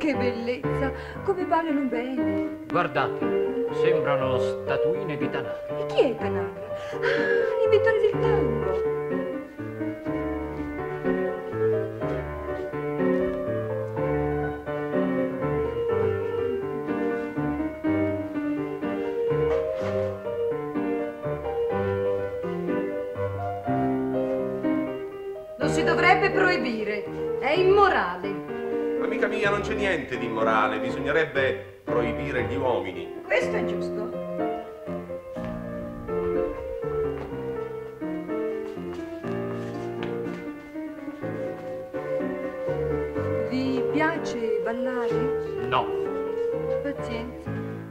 che bellezza! Come ballano bene! Guardate, sembrano statuine di Tanagra. E chi è Tanagra? Ah, l'inventore del tango! Lo si dovrebbe proibire, è immorale. Amica mia, non c'è niente di immorale, bisognerebbe proibire gli uomini. Questo è giusto. Vi piace ballare? No. Pazienza.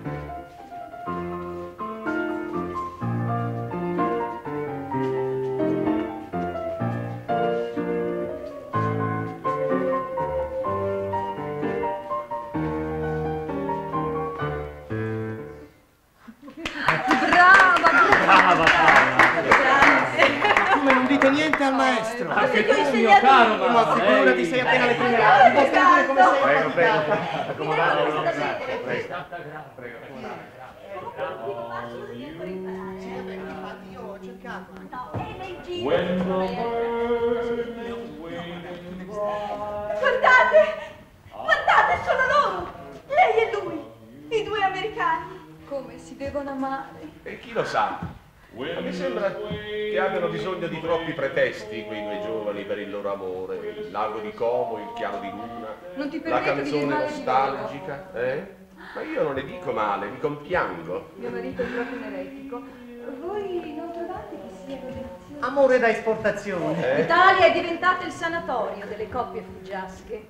Come non dite niente al maestro? Anche tu, mio caro, Ma figurati, sei appena alle prime armi. Puoi sentire come sei Prego, prego, affaticato. Infatti io ho cercato. Guardate! Guardate, sono loro! Lei e lui! I due americani! Come si devono amare. E chi lo sa? Ma mi sembra che abbiano bisogno di troppi pretesti quei due giovani per il loro amore. Il lago di Como, il chiaro di luna, Non ti la permetto di dire canzone male di nostalgica, Ma io non ne dico male, mi compiango. Mio marito è proprio un eretico. Voi non trovate che sia delizioso? Amore da esportazione. L'Italia è diventata il sanatorio delle coppie fuggiasche.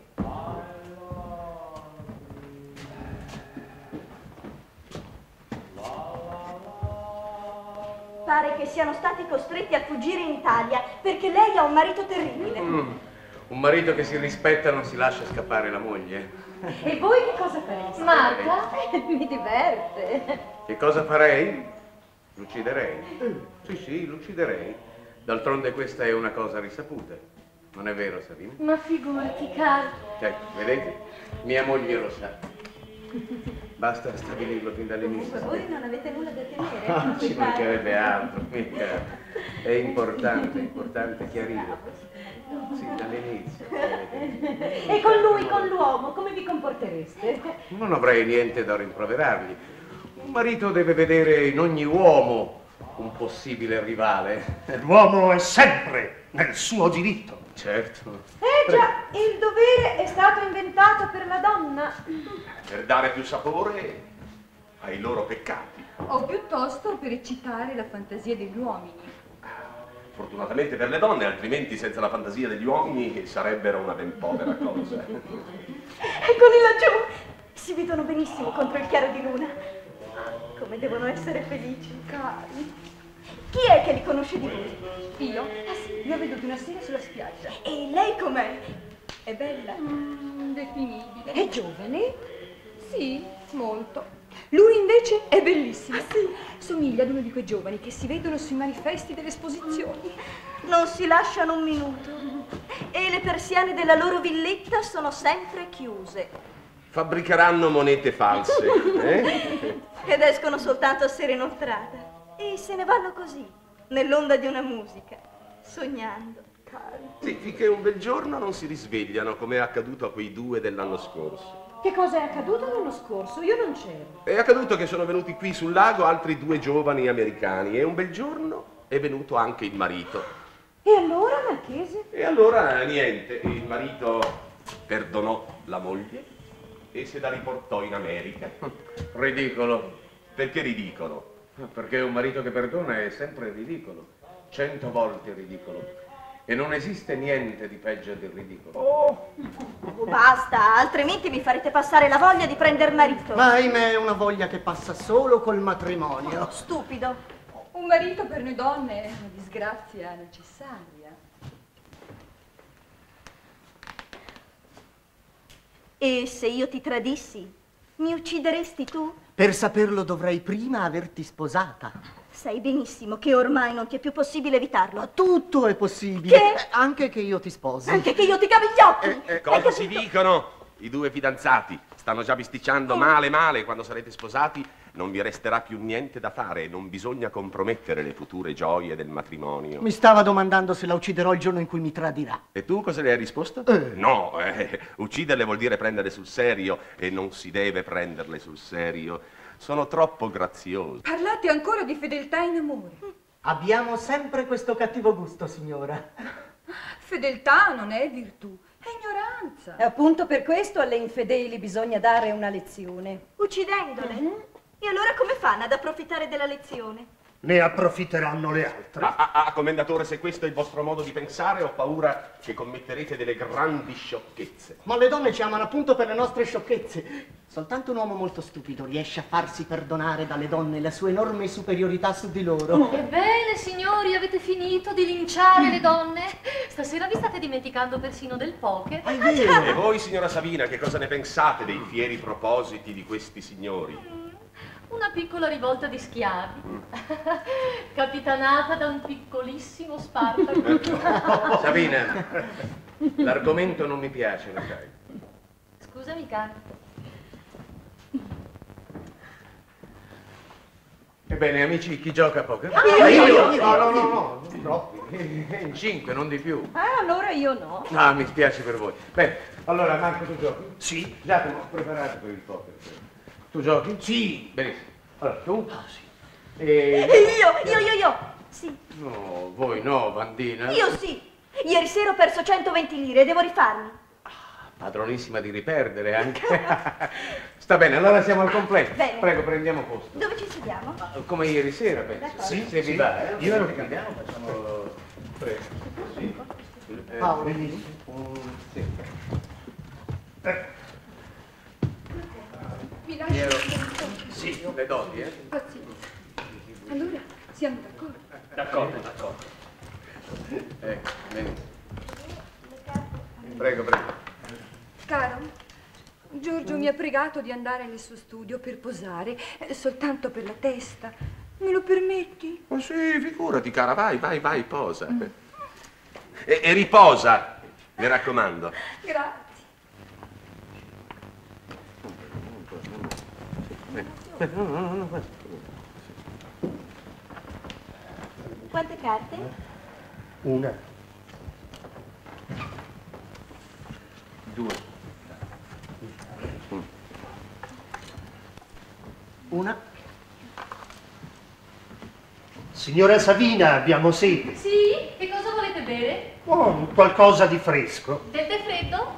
Pare che siano stati costretti a fuggire in Italia perché lei ha un marito terribile. Un marito che si rispetta non si lascia scappare la moglie. E voi che cosa fareste? Marta? Mi diverte. Che cosa farei? L'ucciderei. Sì, l'ucciderei. D'altronde questa è una cosa risaputa. Non è vero, Sabina? Ma figurati, caro. Vedete? Mia moglie lo sa. Basta stabilirlo fin dall'inizio. Voi non avete nulla da temere. Ci mancherebbe altro, mica. È importante chiarire. Sì, dall'inizio. E con lui, con l'uomo, come vi comportereste? Non avrei niente da rimproverargli. Un marito deve vedere in ogni uomo un possibile rivale. L'uomo è sempre nel suo diritto. Certo. Già, il dovere è stato inventato per la donna. Per dare più sapore ai loro peccati. O piuttosto per eccitare la fantasia degli uomini. Fortunatamente per le donne, altrimenti senza la fantasia degli uomini sarebbero una ben povera cosa. Eccoli laggiù! Si vedono benissimo contro il chiaro di luna. Come devono essere felici, cari. Chi è che li conosce di voi? Io? Ah sì, li ho veduti una sera sulla spiaggia. E lei com'è? È bella? Indefinibile. È giovane? Sì, molto. Lui invece è bellissimo. Ah, sì? Somiglia ad uno di quei giovani che si vedono sui manifesti delle esposizioni. Non si lasciano un minuto. E le persiane della loro villetta sono sempre chiuse. Fabbricheranno monete false, Ed escono soltanto a sera inoltrata. E se ne vanno così, nell'onda di una musica, sognando, cari. Sì, finché un bel giorno non si risvegliano, come è accaduto a quei due dell'anno scorso. Che cosa è accaduto l'anno scorso? Io non c'ero. È accaduto che sono venuti qui sul lago altri due giovani americani e un bel giorno è venuto anche il marito. E allora, Marchese? E allora niente, il marito perdonò la moglie e se la riportò in America. Ridicolo. Perché ridicolo? Perché un marito che perdona è sempre ridicolo. 100 volte ridicolo. E non esiste niente di peggio del ridicolo. Oh, basta, altrimenti mi farete passare la voglia di prender marito. Ma ahimè è una voglia che passa solo col matrimonio. Stupido. Un marito per noi donne è una disgrazia necessaria. E se io ti tradissi, mi uccideresti tu? Per saperlo dovrei prima averti sposata. Sai benissimo che ormai non ti è più possibile evitarlo. Tutto è possibile. Che? Anche che io ti sposi. Anche che io ti cavi gli occhi. Cosa si dicono? I due fidanzati stanno già bisticciando male. Quando sarete sposati non vi resterà più niente da fare e non bisogna compromettere le future gioie del matrimonio. Mi stava domandando se la ucciderò il giorno in cui mi tradirà. E tu cosa le hai risposto? No, ucciderle vuol dire prendere sul serio e non si deve prenderle sul serio. Sono troppo graziosi. Parlate ancora di fedeltà in amore. Abbiamo sempre questo cattivo gusto, signora. Fedeltà non è virtù, è ignoranza. E appunto per questo alle infedeli bisogna dare una lezione. Uccidendole? E allora come fanno ad approfittare della lezione? Ne approfitteranno le altre. Commendatore, se questo è il vostro modo di pensare, ho paura che commetterete delle grandi sciocchezze. Ma le donne ci amano appunto per le nostre sciocchezze. Soltanto un uomo molto stupido riesce a farsi perdonare dalle donne la sua enorme superiorità su di loro. Ebbene, signori, avete finito di linciare le donne? Stasera vi state dimenticando persino del poker. E voi, signora Savina, che cosa ne pensate dei fieri propositi di questi signori? Una piccola rivolta di schiavi, capitanata da un piccolissimo Spartaco. Savina, l'argomento non mi piace, lo sai. Scusami, caro. Ebbene, amici, chi gioca a poker? Io. No, troppi. In 5, non di più. Allora io no. Ah, mi spiace per voi. Bene, allora Marco, tu giochi? Sì. Giacomo, preparato per il poker. Tu giochi? Sì. Benissimo. Allora, tu? Sì. E... Io. Sì. No, voi no, Vandina. Io sì. Ieri sera ho perso 120 lire e devo rifarmi. Padronissima di riperdere anche. Sta bene, allora siamo al completo. Bene. Prego, prendiamo posto. Dove ci sediamo? Come ieri sera, penso. D'accordo. Sì, se vi va, eh? Io ero Andiamo, facciamo... Prego. Sì. Paolo. Sì. Vi lascio. Sì, le doti, eh? Pazienza. Allora, siamo d'accordo? D'accordo. Benissimo. Prego. Caro, Giorgio mi ha pregato di andare nel suo studio per posare, soltanto per la testa. Me lo permetti? Ma sì, figurati, cara, vai, posa. E riposa, mi raccomando. Grazie. No. Quante carte? Una. 2. Una. Signora Savina, abbiamo sete. Sì? Che cosa volete bere? Oh, qualcosa di fresco. Del tè freddo?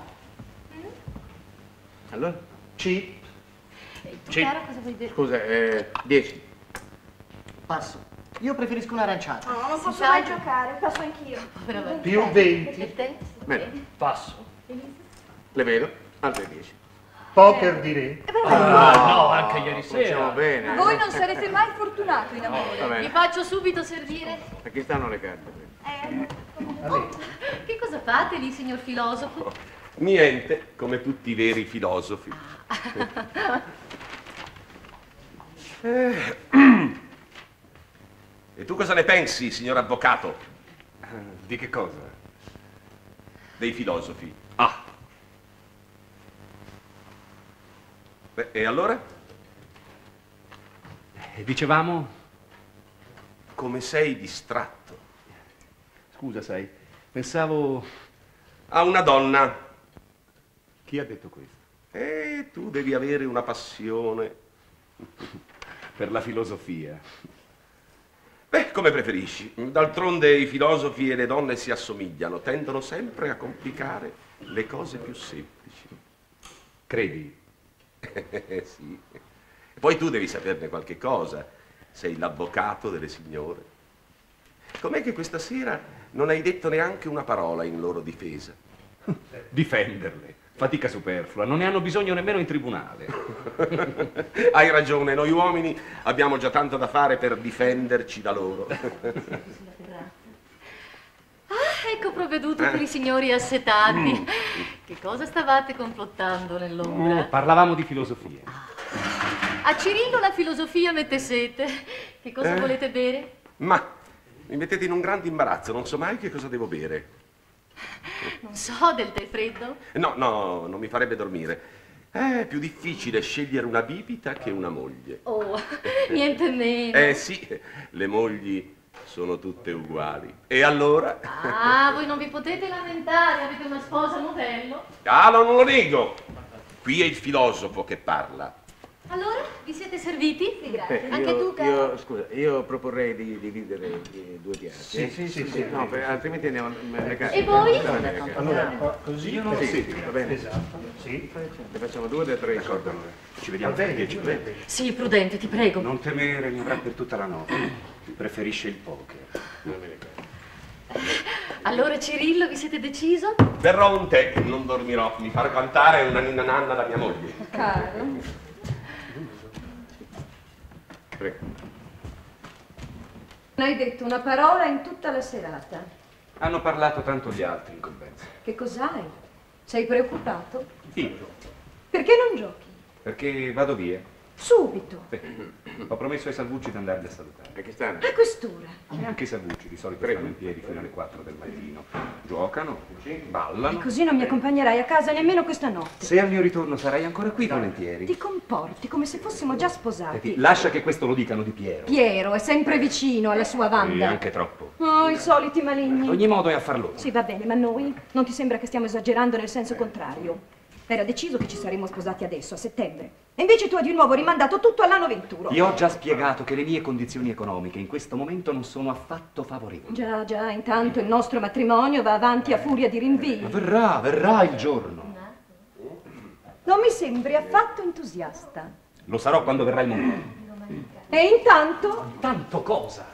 Allora? Sì. E tu, cara, cosa vuoi bere? Scusa, 10. Passo. Io preferisco un'aranciata. No, non posso sa? mai giocare, passo anch'io. Povera Vandina. Più 20. E te? Bene, Passo. le vedo, altre 10. Poker direi. No, anche ieri Facciamo sera. bene. Voi non sarete mai fortunato in amore. Va Vi bene. faccio subito servire. A chi stanno le carte? Che cosa fate lì, signor filosofo? Niente, come tutti i veri filosofi. E tu cosa ne pensi, signor avvocato? Di che cosa? Dei filosofi? Ah, Beh, e allora? Dicevamo? Come sei distratto? Scusa, sai, pensavo... A una donna. chi ha detto questo? E tu devi avere una passione. Per la filosofia. Beh, come preferisci. D'altronde i filosofi e le donne si assomigliano, tendono sempre a complicare le cose più semplici. Credi? Sì. E poi tu devi saperne qualche cosa. Sei l'avvocato delle signore. Com'è che questa sera non hai detto neanche una parola in loro difesa? Difenderle. Fatica superflua, non ne hanno bisogno nemmeno in tribunale. Hai ragione, noi uomini abbiamo già tanto da fare per difenderci da loro. Ecco provveduto per i signori assetati. Che cosa stavate complottando nell'ombra? Parlavamo di filosofia. A Cirillo la filosofia mette sete. Che cosa volete bere? Ma mi mettete in un grande imbarazzo, non so mai che cosa devo bere. Non so, del tè freddo? No, no, non mi farebbe dormire. È più difficile scegliere una bibita che una moglie. Oh, niente meno. Sì, le mogli sono tutte uguali. E allora? Ah, voi non vi potete lamentare, avete una sposa modello. Ah, no, non lo nego. Qui è il filosofo che parla. Allora, vi siete serviti? Sì, grazie. Anche tu, caro? Scusa, io proporrei di dividere i due piatti. Sì. No, altrimenti andiamo alle case. E voi? Allora, così io non sì, va bene. Esatto, sì. Ne facciamo 2 da 3. D'accordo, allora. Ci vediamo tra 10 minuti. Sì, prudente, ti prego. Non temere, ne avrà per tutta la notte. Preferisce il poker. Allora, Cirillo, vi siete deciso? Berrò un tè, non dormirò. Mi farò cantare una ninna nanna da mia moglie. Caro. Prego. Non hai detto una parola in tutta la serata. Hanno parlato tanto gli altri in compenso. Che cos'hai? Sei preoccupato? Io? Perché non giochi? Perché vado via. Subito. Ho promesso ai Salvucci di andarli a salutare. A chi stanno? A quest'ora. E anche i Salvucci di solito stanno in piedi fino alle 4 del mattino. Giocano, ballano. E così non mi accompagnerai a casa nemmeno questa notte. Se al mio ritorno sarai ancora qui, volentieri. Ti comporti come se fossimo già sposati. Senti, lascia che questo lo dicano di Piero. Piero è sempre vicino alla sua E Wanda. anche troppo. Oh, i soliti maligni. Ad ogni modo è affar loro. Sì, va bene, ma noi? Non ti sembra che stiamo esagerando nel senso contrario? Era deciso che ci saremmo sposati adesso, a settembre. E invece tu hai di nuovo rimandato tutto all'anno venturo. Io ho già spiegato che le mie condizioni economiche in questo momento non sono affatto favorevoli. Già, intanto il nostro matrimonio va avanti a furia di rinvii. Ma verrà il giorno. Non mi sembri affatto entusiasta. Lo sarò quando verrà il momento. E intanto? Tanto cosa?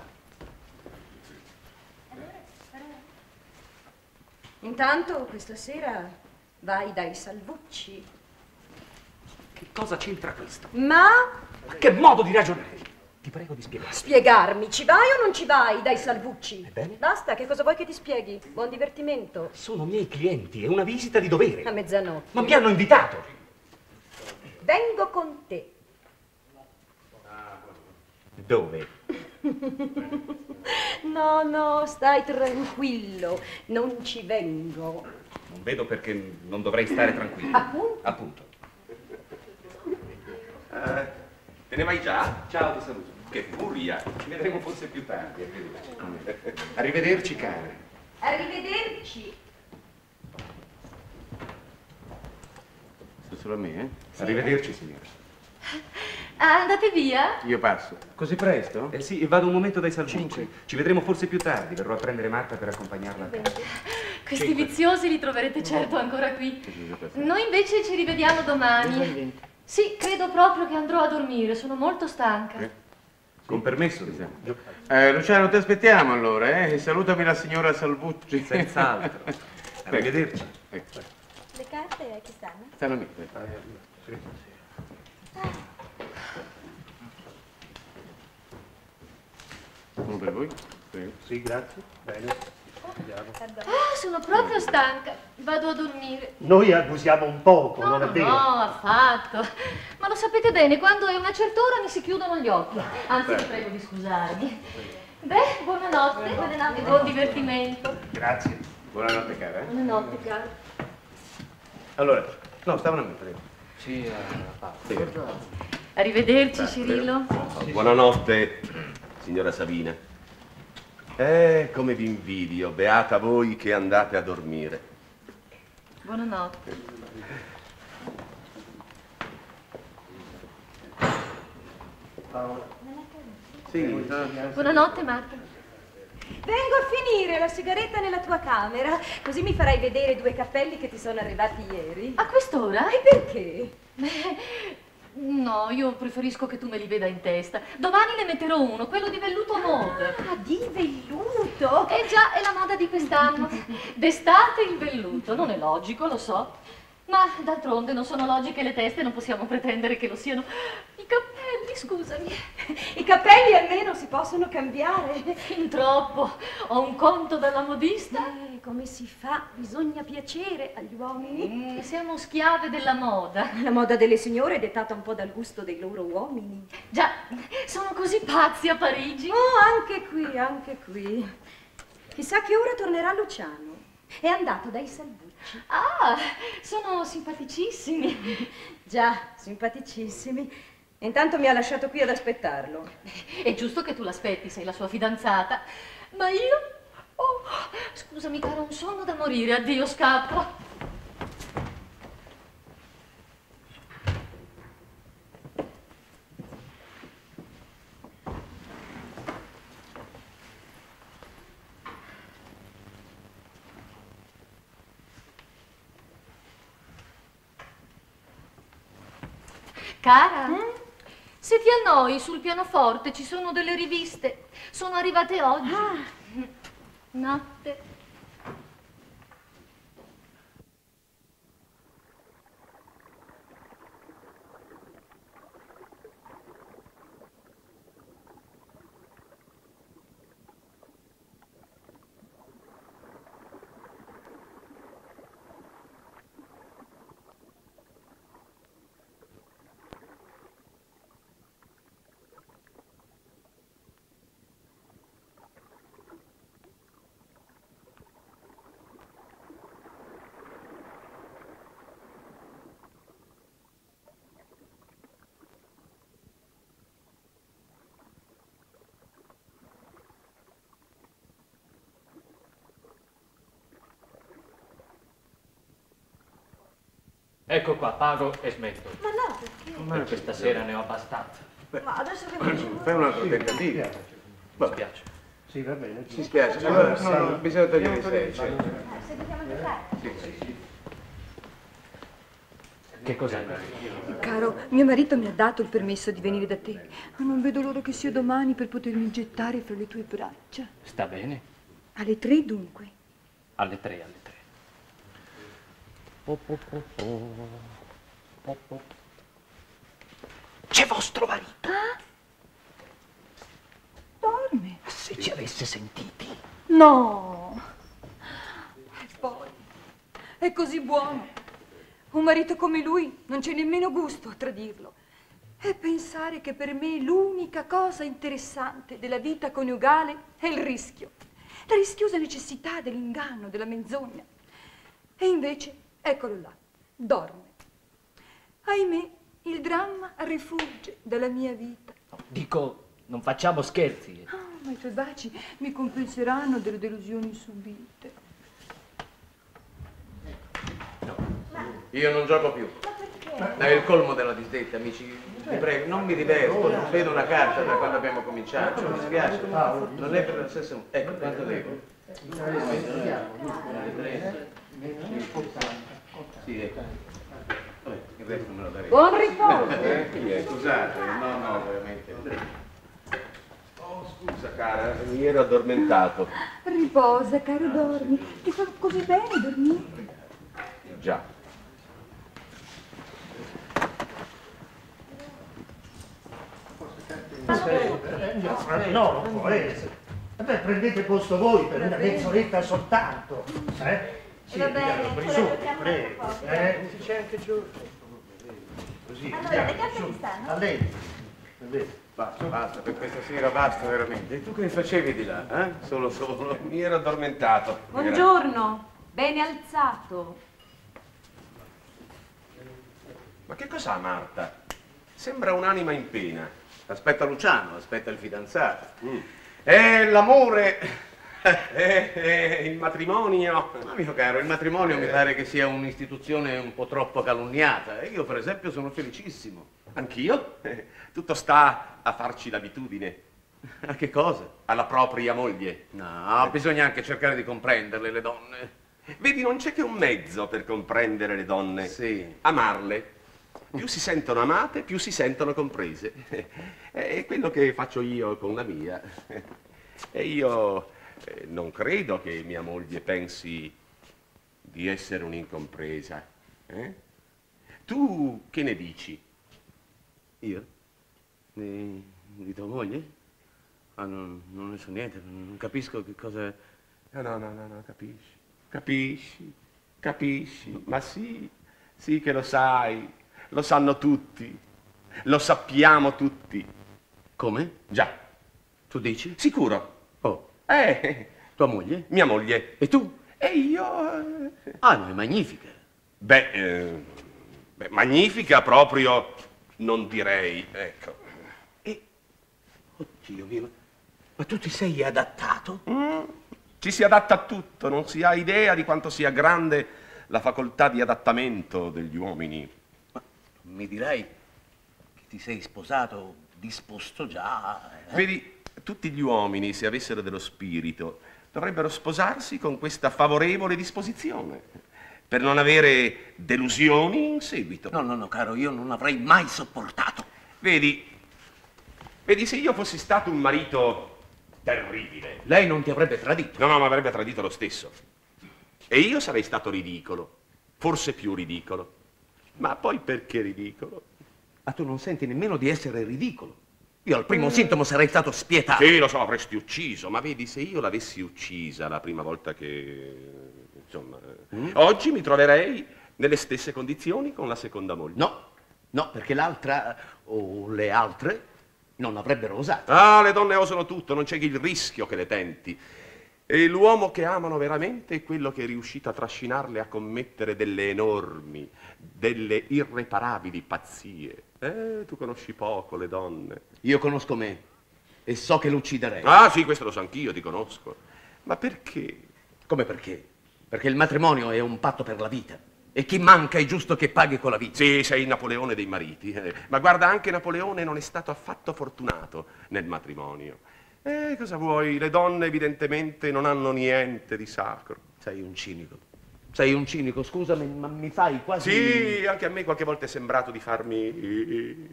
Intanto questa sera vai dai Salvucci. Che cosa c'entra questo? Ma? Ma che modo di ragionare? Ti prego di spiegarmi. Spiegarmi, ci vai o non ci vai dai Salvucci? Ebbene? Basta, che cosa vuoi che ti spieghi? Buon divertimento. Sono miei clienti, è una visita di dovere. A mezzanotte. Ma mi hanno invitato. Vengo con te. Dove? No, stai tranquillo, non ci vengo. Non vedo perché non dovrei stare tranquillo. Appunto. Te ne vai già? Ciao, ti saluto. Che furia. Ci vedremo forse più tardi. Arrivederci, cara. Arrivederci. Solo a me, Sì. Arrivederci, signora. Ah, andate via? Io passo. Così presto? Sì, vado un momento dai Salvucci. Ci vedremo forse più tardi. Verrò a prendere Marta per accompagnarla a casa. Questi 5. viziosi li troverete certo ancora qui. Noi invece ci rivediamo domani. Sì, credo proprio che andrò a dormire, sono molto stanca. Con permesso, Luciano, ti aspettiamo allora, eh? Salutami la signora Salvucci. Senz'altro. Arrivederci. Le carte a chi stanno? Stanno lì. Uno per voi? Prego. Sì, grazie. Bene. Ah, sono proprio stanca. Vado a dormire. Noi abusiamo un poco, non è vero? No, affatto. Ma lo sapete bene, quando è una certa ora mi si chiudono gli occhi. Anzi, vi prego di scusarmi. Beh, buonanotte. Buonanotte. Buon divertimento. Grazie. Buonanotte, cara. Buonanotte, caro. Allora, no, stavano a me, prego. Sì, Arrivederci, Cirillo. Buonanotte, signora Sabina. Come vi invidio, beata voi che andate a dormire. Buonanotte. Sì. Buonanotte, Marta. Vengo a finire la sigaretta nella tua camera, così mi farai vedere 2 cappelli che ti sono arrivati ieri. A qu'ora? E perché? No, io preferisco che tu me li veda in testa. Domani ne metterò uno, quello di velluto mauve. Ah, di velluto? Eh già, è la moda di quest'anno. D'estate il velluto, non è logico, lo so. Ma d'altronde non sono logiche le teste, non possiamo pretendere che lo siano i cappelli, scusami. I capelli almeno si possono cambiare. Fin troppo. Ho un conto dalla modista. Come si fa? Bisogna piacere agli uomini. Siamo schiave della moda. La moda delle signore è dettata un po' dal gusto dei loro uomini. Già, sono così pazzi a Parigi. Oh, anche qui, anche qui. Chissà che ora tornerà Luciano. È andato dai Salvucci. Ah, sono simpaticissimi. Già, simpaticissimi. Intanto mi ha lasciato qui ad aspettarlo. È giusto che tu l'aspetti, sei la sua fidanzata. Ma io... Oh, scusami caro, ho un sonno da morire. Addio, scappo. Cara, se ti annoi sul pianoforte ci sono delle riviste. Sono arrivate oggi. Notte. Ecco qua, pago e smetto. Ma no, perché? Per questa sera ne ho abbastanza. Ma adesso che facciamo? Fai un altro tentativo. Mi spiace. Sì, va bene. Ci spiace, allora no, bisogna togliere i seggi. Se dobbiamo giocare. Che cos'è? Caro, mio marito mi ha dato il permesso di venire da te. Ma non vedo l'ora che sia domani per potermi gettare fra le tue braccia. Sta bene? Alle 3 dunque. Alle 3, alle 3. C'è vostro marito. Dorme. Se ci avesse sentiti. No. E poi, è così buono. Un marito come lui non c'è nemmeno gusto a tradirlo. E pensare che per me l'unica cosa interessante della vita coniugale è il rischio. La rischiosa necessità dell'inganno, della menzogna. E invece, eccolo là, dorme. Ahimè, il dramma rifugge dalla mia vita. Dico, non facciamo scherzi. Ma i tuoi baci mi compenseranno delle delusioni subite. No, io non gioco più. È il colmo della disdetta, amici. Vi prego, non mi diverto, non vedo una carta da quando abbiamo cominciato. Mi spiace. Non è per la stessa... Ecco, quanto devo? Sì, ecco. Vabbè, il resto me lo darei. Buon riposo. Scusate, no, veramente. Oh, scusa cara, mi ero addormentato. Riposa, caro, dormi. Ti fa così bene dormire. Già. No, non può essere. Vabbè, prendete posto voi per una mezz'oretta soltanto. Sì, Va bene, per ce su, la giochiamo prego. tra poco. C'è anche Giorgio. Così, Allora, le carte chi stanno? a lei. A lei. Basta, per questa sera basta veramente. E tu che facevi di là, eh? Solo. Mi ero addormentato. Buongiorno, bene alzato. Ma che cos'ha Marta? Sembra un'anima in pena. Aspetta Luciano, aspetta il fidanzato. L'amore... il matrimonio. Ma mio caro, il matrimonio mi pare che sia un'istituzione un po' troppo calunniata. E io, per esempio, sono felicissimo. Anch'io? Tutto sta a farci l'abitudine. A che cosa? Alla propria moglie. No, bisogna anche cercare di comprenderle, le donne. Vedi, non c'è che un mezzo per comprendere le donne. Sì. Amarle. Più si sentono amate, più si sentono comprese. È quello che faccio io con la mia. E io non credo che mia moglie pensi di essere un'incompresa. Tu che ne dici? Io? Di tua moglie? Ah, non ne so niente, non capisco che cosa... No, capisci. Ma sì che lo sai. Lo sanno tutti, lo sappiamo tutti. Come? Già. Tu dici? Sicuro. Oh. Tua moglie? Mia moglie. E tu? E io... Ah, no, è magnifica. Beh, magnifica proprio non direi, ecco. Oddio mio, ma tu ti sei adattato? Ci si adatta a tutto, non si ha idea di quanto sia grande la facoltà di adattamento degli uomini. Ma mi dirai che ti sei sposato disposto già? Vedi, tutti gli uomini, se avessero dello spirito, dovrebbero sposarsi con questa favorevole disposizione, per non avere delusioni in seguito. No, caro, io non avrei mai sopportato. Vedi, se io fossi stato un marito terribile... Lei non ti avrebbe tradito? No, mi avrebbe tradito lo stesso. E io sarei stato ridicolo, forse più ridicolo. Ma poi perché ridicolo? Ma tu non senti nemmeno di essere ridicolo. Io al primo sintomo sarei stato spietato. Sì, lo so, avresti ucciso, ma vedi, se io l'avessi uccisa la prima volta che... insomma... Oggi mi troverei nelle stesse condizioni con la seconda moglie. No, perché l'altra, o le altre, non avrebbero osato. Ah, le donne osano tutto, non c'è il rischio che le tenti. E l'uomo che amano veramente è quello che è riuscito a trascinarle a commettere delle enormi, delle irreparabili pazzie. Tu conosci poco le donne. Io conosco me e so che l'ucciderei. Ah, sì, questo lo so anch'io, ti conosco. Ma perché? Come perché? Perché il matrimonio è un patto per la vita. E chi manca è giusto che paghi con la vita. Sì, sei il Napoleone dei mariti. Ma guarda, anche Napoleone non è stato affatto fortunato nel matrimonio. Cosa vuoi? Le donne evidentemente non hanno niente di sacro. Sei un cinico, scusami, ma mi fai quasi... Sì, anche a me qualche volta è sembrato di farmi...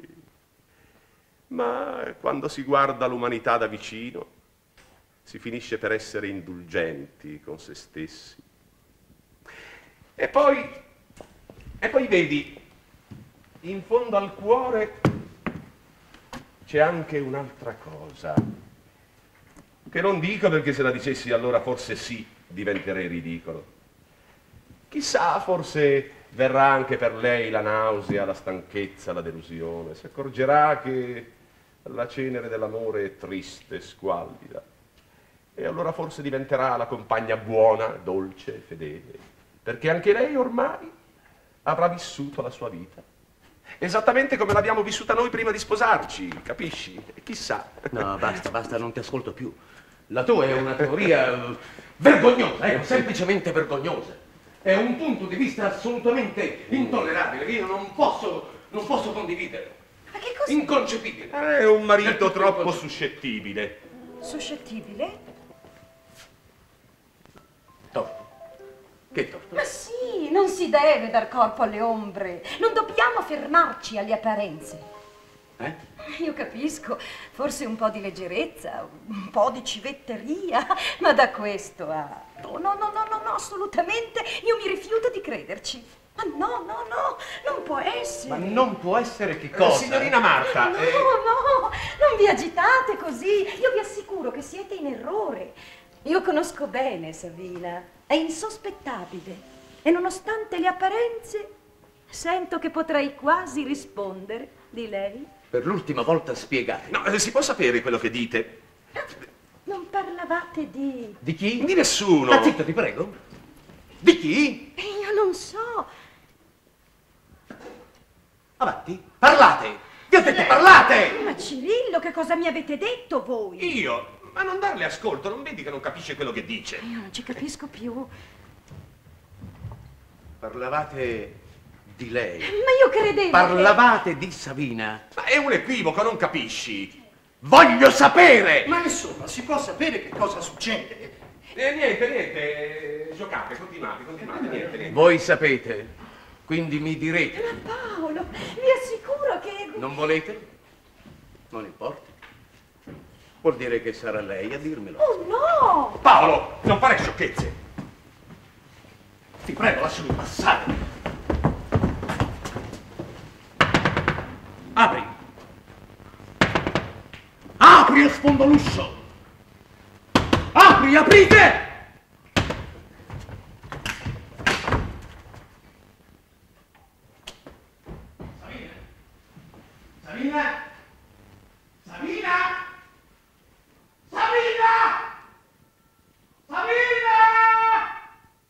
Ma quando si guarda l'umanità da vicino, si finisce per essere indulgenti con se stessi. E poi vedi, in fondo al cuore c'è anche un'altra cosa, che non dico perché se la dicessi allora forse sì, diventerei ridicolo. Chissà, forse verrà anche per lei la nausea, la stanchezza, la delusione. Si accorgerà che la cenere dell'amore è triste, squallida. E allora forse diventerà la compagna buona, dolce, fedele. Perché anche lei ormai avrà vissuto la sua vita. Esattamente come l'abbiamo vissuta noi prima di sposarci, capisci? E chissà. No, basta, non ti ascolto più. La tua è una teoria vergognosa, semplicemente vergognosa. È un punto di vista assolutamente intollerabile che io non posso condividere. Ma che cosa? Inconcepibile. È un marito troppo suscettibile. Suscettibile? Torto. Che torto? Ma sì, non si deve dar corpo alle ombre. Non dobbiamo fermarci alle apparenze. Io capisco, forse un po' di leggerezza, un po' di civetteria, ma da questo a... No, assolutamente, io mi rifiuto di crederci. Ma no, non può essere. Ma non può essere che cosa? Signorina Marta. No, non vi agitate così. Io vi assicuro che siete in errore. Io conosco bene Savina, è insospettabile. E nonostante le apparenze, sento che potrei quasi rispondere di lei. Per l'ultima volta spiegate. No, si può sapere quello che dite? Non parlavate di... Di chi? Di nessuno. Ma zitto, ti prego. Di chi? Io non so. Avanti, parlate! Vi ho detto parlate! Ma Cirillo, che cosa mi avete detto voi? Io? Ma non darle ascolto, non vedi che non capisce quello che dice? Io non ci capisco più. Parlavate di lei. Ma io credevo Parlavate di Savina. Ma è un equivoco, non capisci? Voglio sapere! Ma insomma, si può sapere che cosa succede? Niente, giocate, continuate, niente. Voi sapete, quindi mi direte. Ma Paolo, vi assicuro che... Non volete? Non importa. Vuol dire che sarà lei a dirmelo. Oh no! Paolo, non fare sciocchezze. Ti prego, lasciami passare. Apri. Apri e sfondo l'uscio. Apri, aprite! Savina! Savina! Savina! Savina!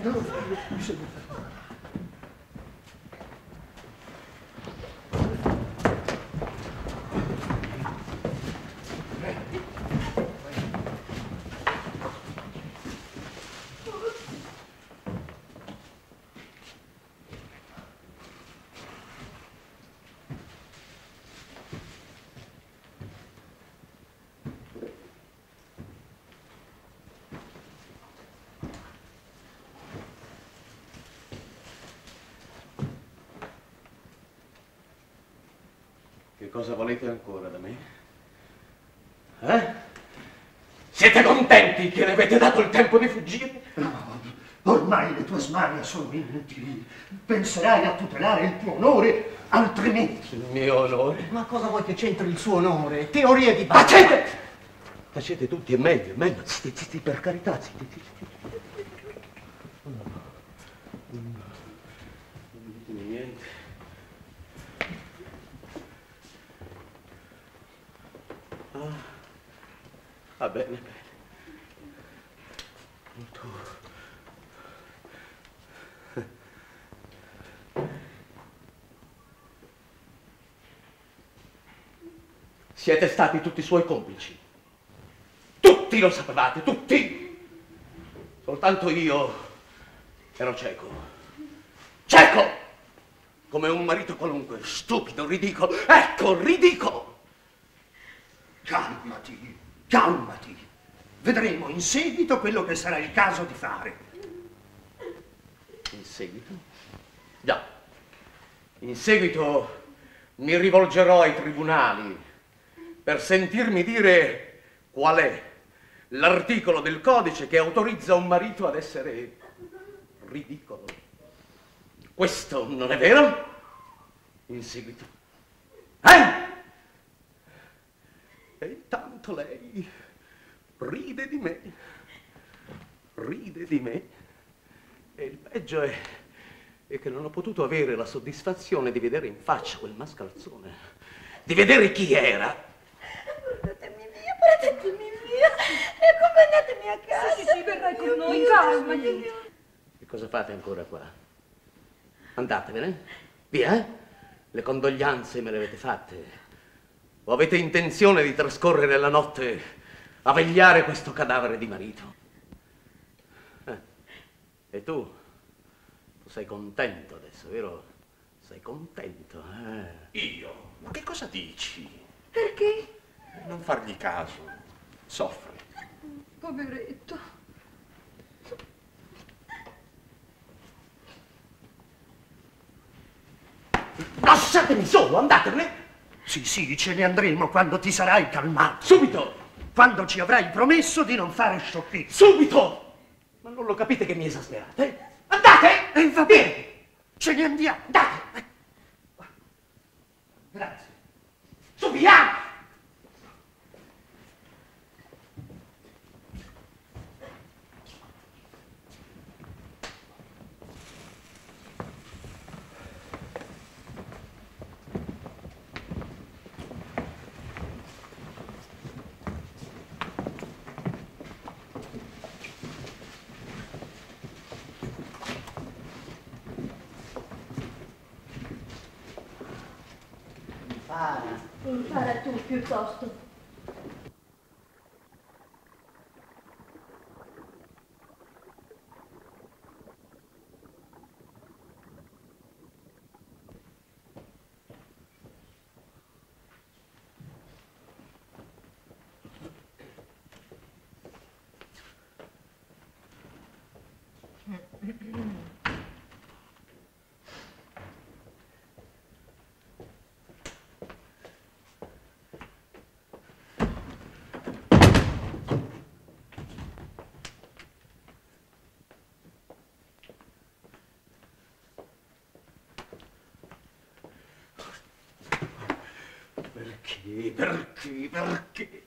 Non lo fare, bisogna farlo. Che cosa volete ancora da me? Eh? Siete contenti che ne avete dato il tempo di fuggire? No, ormai le tue smanie sono inutili. Penserai a tutelare il tuo onore, altrimenti. Il mio onore? Ma cosa vuoi che c'entri il suo onore? Teorie di base. Tacete! Tacete tutti, è meglio, è meglio. Zitti, zitti, per carità, zitti, zitti. Non ditemi niente. Va bene, bene. Tu. Siete stati tutti i suoi complici. Tutti lo sapevate, tutti. Soltanto io ero cieco. Cieco! Come un marito qualunque, stupido, ridicolo. Ecco, ridicolo! Calmati, calmati. Vedremo in seguito quello che sarà il caso di fare. In seguito? Già. In seguito mi rivolgerò ai tribunali per sentirmi dire qual è l'articolo del codice che autorizza un marito ad essere ridicolo. Questo non è vero? In seguito. E intanto lei ride di me. Ride di me. E il peggio è che non ho potuto avere la soddisfazione di vedere in faccia quel mascalzone, di vedere chi era. Portatemi via e accompagnatemi a casa. Sì, verrai con noi, calmati. Che cosa fate ancora qua? Andatevene, via. Le condoglianze me le avete fatte. O avete intenzione di trascorrere la notte a vegliare questo cadavere di marito? E tu sei contento adesso, vero? Sei contento, Io? Ma che cosa dici? Perché? Non fargli caso. Soffre. Poveretto. Lasciatemi solo, andatevene! Sì, sì, ce ne andremo quando ti sarai calmato. Subito! Quando ci avrai promesso di non fare sciocchezze. Subito! Ma non lo capite che mi esasperate? Andate! Va bene, ce ne andiamo. Andate! Grazie. Su, via! Impara tu piuttosto. Perché?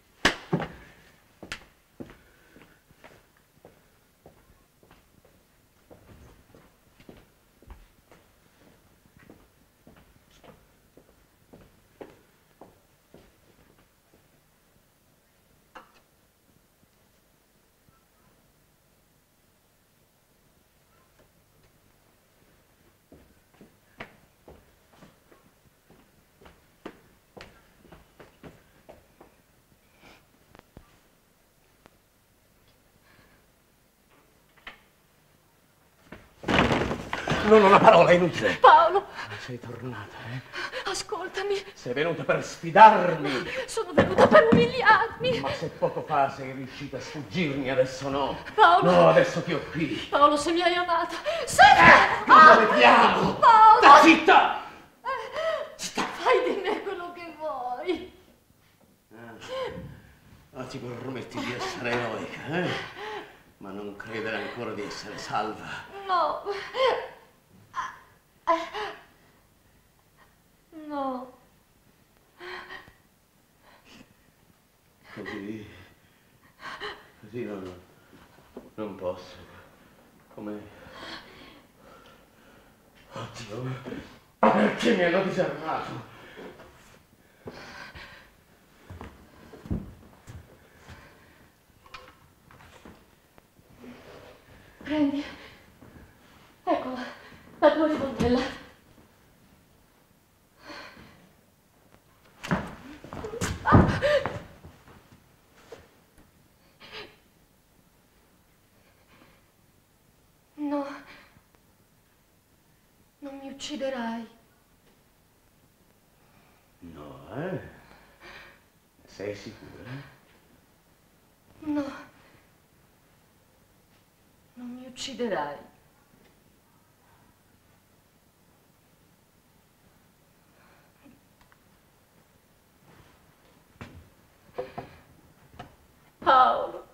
Non una parola, è inutile. Paolo! Sei tornata, Ascoltami. Sei venuta per sfidarmi. Sono venuta per umiliarmi. Ma se poco fa sei riuscita a sfuggirmi, adesso no. Paolo! No, adesso ti ho qui. Paolo, se mi hai amata. Se... Dove ti amo? Paolo! Sta zitta! Fai di me quello che vuoi. Ti permetti di essere eroica, eh? Ma non credere ancora di essere salva. No. No. Così non posso. Come... Oddio, perché mi hanno disarmato? Prendi. Eccola, la tua ribondella. No. Non mi ucciderai. No, Sei sicura? No. Non mi ucciderai. Paolo.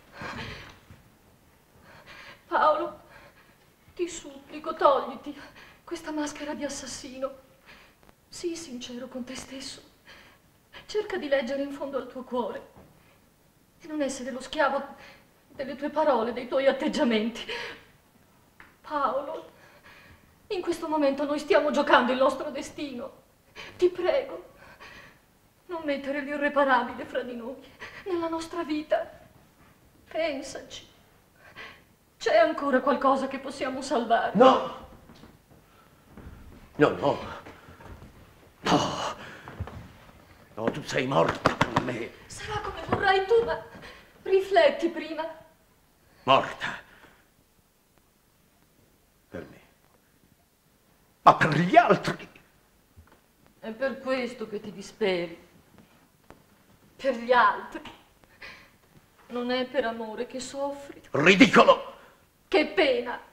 Paolo, ti supplico, togliti questa maschera di assassino. Sii sincero con te stesso. Cerca di leggere in fondo al tuo cuore e non essere lo schiavo delle tue parole, dei tuoi atteggiamenti. Paolo, in questo momento noi stiamo giocando il nostro destino. Ti prego, non mettere l'irreparabile fra di noi, nella nostra vita. Pensaci. C'è ancora qualcosa che possiamo salvare? No! No. No, tu sei morta con me. Sarà come vorrai tu, ma rifletti prima. Morta. Per me. Ma per gli altri. È per questo che ti disperi. Per gli altri. Non è per amore che soffri. Ridicolo! Che pena!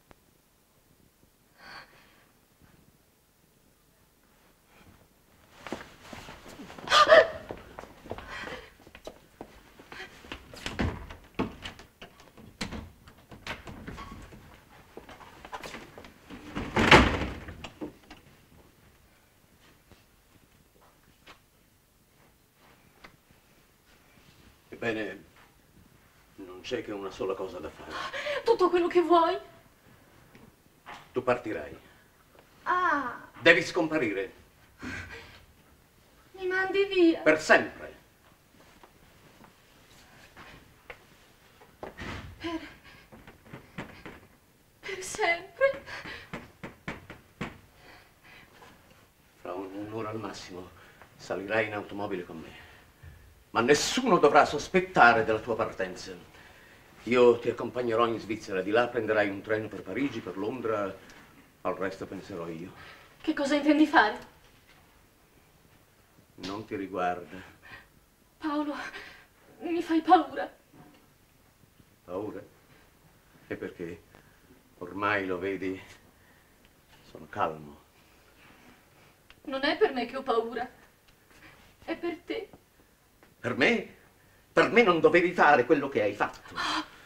Ebbene, non c'è che una sola cosa da fare. Tutto quello che vuoi. Tu partirai. Ah, Devi scomparire. mi mandi via. Per sempre. Per sempre. Fra un'ora al massimo salirai in automobile con me. Ma nessuno dovrà sospettare della tua partenza. Io ti accompagnerò in Svizzera. Di là prenderai un treno per Parigi, per Londra. Al resto penserò io. Che cosa intendi fare? Non ti riguarda. Paolo, mi fai paura. Paura? E perché? Ormai lo vedi, sono calmo. Non è per me che ho paura. È per te. Per me? Per me non dovevi fare quello che hai fatto.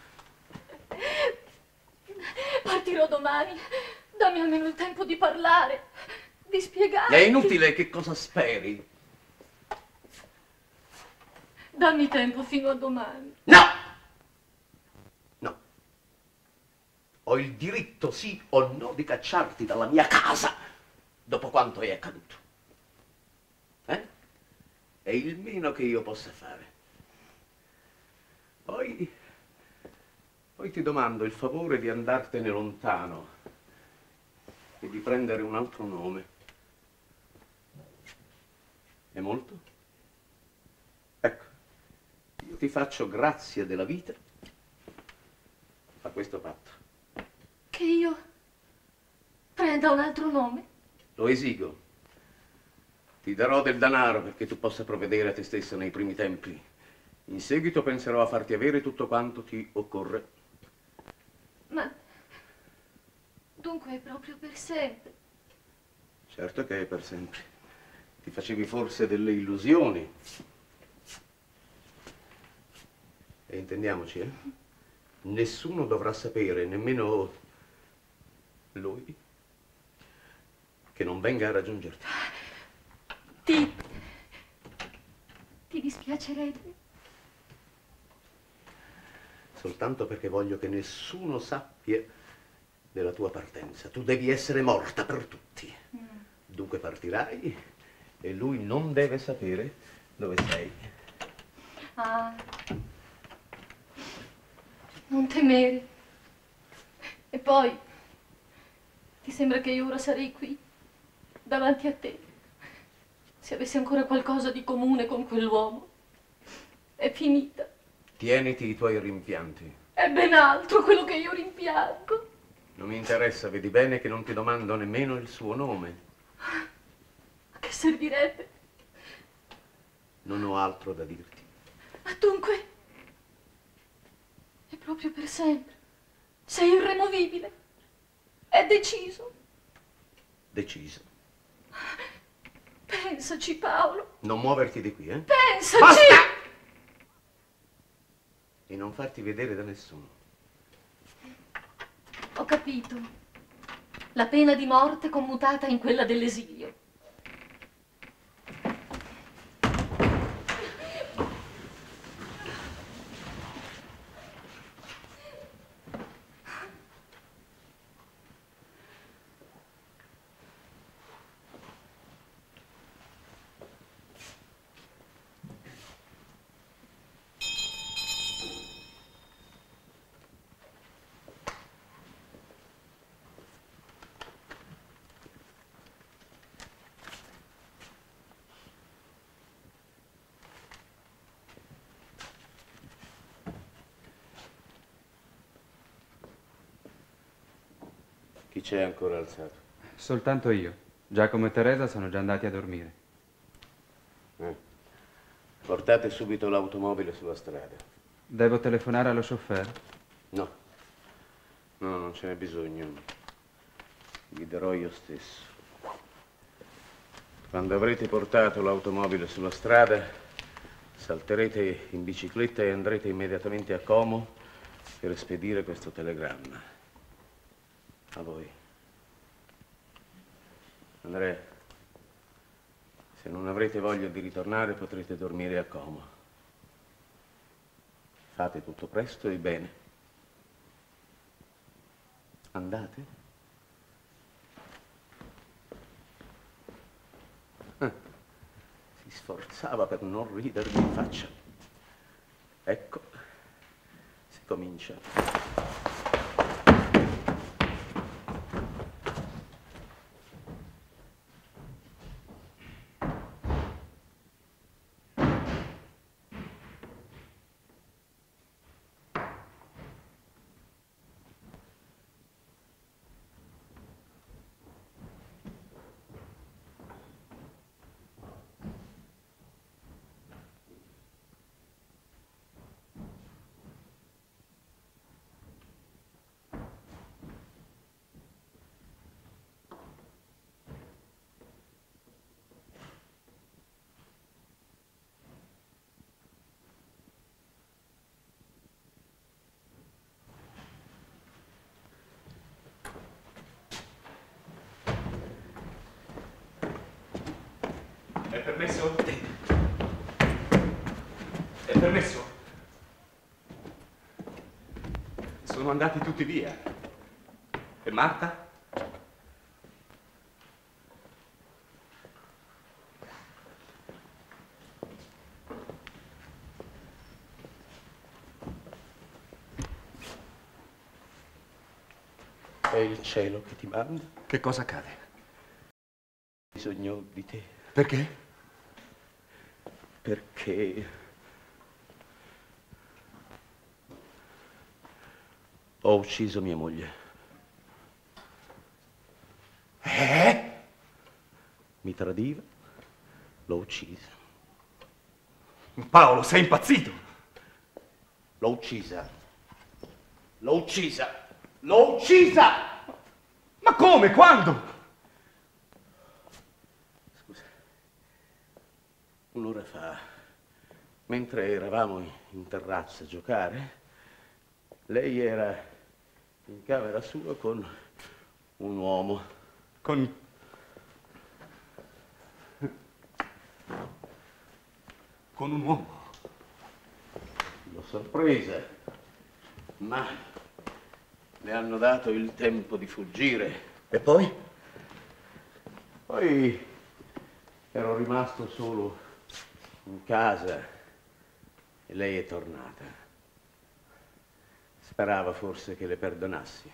Partirò domani. Dammi almeno il tempo di parlare, di spiegarti. È inutile, che cosa speri? Dammi tempo fino a domani. No! No. Ho il diritto, sì o no, di cacciarti dalla mia casa dopo quanto è accaduto. È il meno che io possa fare. Poi ti domando il favore di andartene lontano e di prendere un altro nome. È molto? Ecco, io ti faccio grazia della vita a questo patto. Che io presenta un altro nome? Lo esigo. Ti darò del denaro perché tu possa provvedere a te stesso nei primi tempi. In seguito penserò a farti avere tutto quanto ti occorre. Ma dunque è proprio per sempre? Certo che è per sempre. Ti facevi forse delle illusioni. E intendiamoci, eh? Nessuno dovrà sapere, nemmeno lui, che non venga a raggiungerti. Ti dispiacerebbe? Soltanto perché voglio che nessuno sappia della tua partenza. Tu devi essere morta per tutti. Dunque partirai e lui non deve sapere dove sei. Ah, non temere. E poi, ti sembra che io ora sarei qui, davanti a te, se avessi ancora qualcosa di comune con quell'uomo? È finita. Tieniti i tuoi rimpianti. È ben altro quello che io rimpiango. Non mi interessa, vedi bene che non ti domando nemmeno il suo nome. A che servirebbe? Non ho altro da dirti. Ma dunque, è proprio per sempre. Sei irremovibile. È deciso. Deciso. Pensaci, Paolo. Non muoverti di qui, eh? Pensaci! Basta! E non farti vedere da nessuno. Ho capito. La pena di morte commutata in quella dell'esilio. Chi c'è ancora alzato? Soltanto io. Giacomo e Teresa sono già andati a dormire. Portate subito l'automobile sulla strada. Devo telefonare allo chauffeur? No. No, non ce n'è bisogno. Guiderò io stesso. Quando avrete portato l'automobile sulla strada, salterete in bicicletta e andrete immediatamente a Como per spedire questo telegramma. A voi. Andrea, se non avrete voglia di ritornare potrete dormire a Como. Fate tutto presto e bene. Andate. Si sforzava per non ridermi in faccia. Ecco, si comincia. È permesso? È permesso? Sono andati tutti via. E Marta? È il cielo che ti manda. Che cosa accade? Ho bisogno di te. Perché? Perché ho ucciso mia moglie. mi tradiva, l'ho uccisa. Paolo, sei impazzito! L'ho uccisa. L'ho uccisa. L'ho uccisa! Ma come? Quando? Scusa. Un'ora fa, mentre eravamo in terrazza a giocare, lei era in camera sua con un uomo. Con un uomo? L'ho sorpresa, ma le hanno dato il tempo di fuggire. E poi? Poi ero rimasto solo in casa e lei è tornata. Sperava forse che le perdonassi.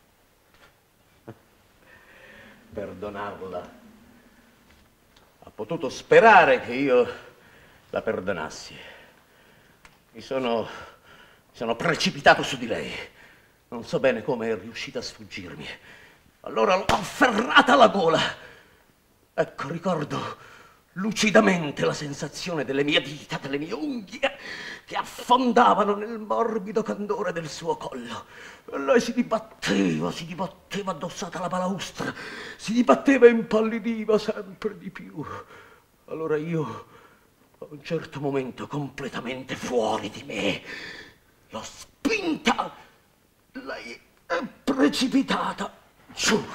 Perdonarla. Ha potuto sperare che io la perdonassi. Mi sono precipitato su di lei. Non so bene come è riuscita a sfuggirmi. Allora l'ho afferrata alla gola. Ecco, ricordo lucidamente la sensazione delle mie dita, delle mie unghie, che affondavano nel morbido candore del suo collo. E lei si dibatteva addossata alla balaustra, si dibatteva e impallidiva sempre di più. Allora io, a un certo momento, completamente fuori di me, l'ho spinta. Lei è precipitata giù.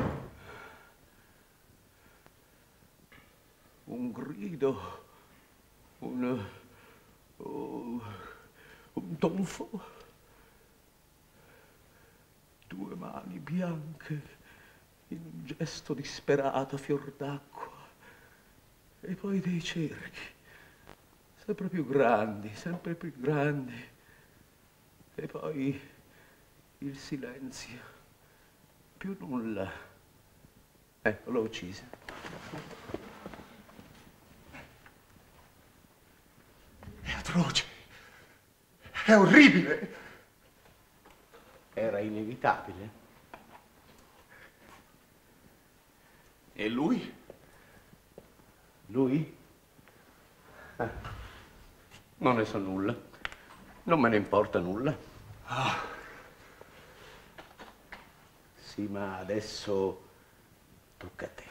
Un grido, un tonfo, due mani bianche in un gesto disperato, fior d'acqua, e poi dei cerchi, sempre più grandi, e poi il silenzio, più nulla. Ecco, l'ho uccisa. È atroce, è orribile. Era inevitabile. E lui? Lui? Non ne so nulla. Non me ne importa nulla. Ah. Sì, ma adesso tocca a te.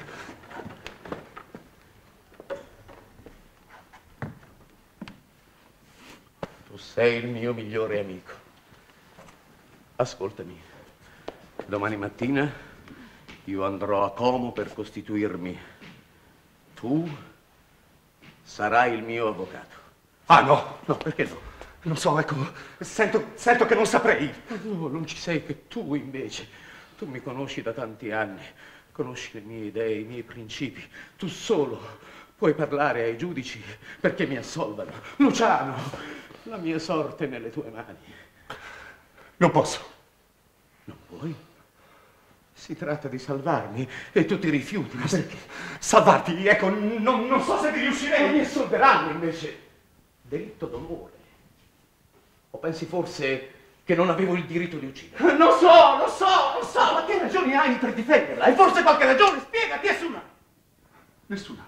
Tu sei il mio migliore amico. Ascoltami. Domani mattina io andrò a Como per costituirmi. Tu sarai il mio avvocato. Ah, no. No, perché no? Non so, ecco, sento che non saprei. No, non ci sei che tu, invece. Tu mi conosci da tanti anni, conosci le mie idee, i miei principi. Tu solo puoi parlare ai giudici perché mi assolvano. Luciano, la mia sorte è nelle tue mani. Non posso. Non puoi? Si tratta di salvarmi e tu ti rifiuti. Ma perché? Salvarti, ecco, non so se ti riuscirei. Mi assolveranno invece. Delitto d'onore. O pensi forse che non avevo il diritto di uccidere? Lo so, ma che ragioni hai per difenderla? Hai forse qualche ragione? Spiegati, nessuna.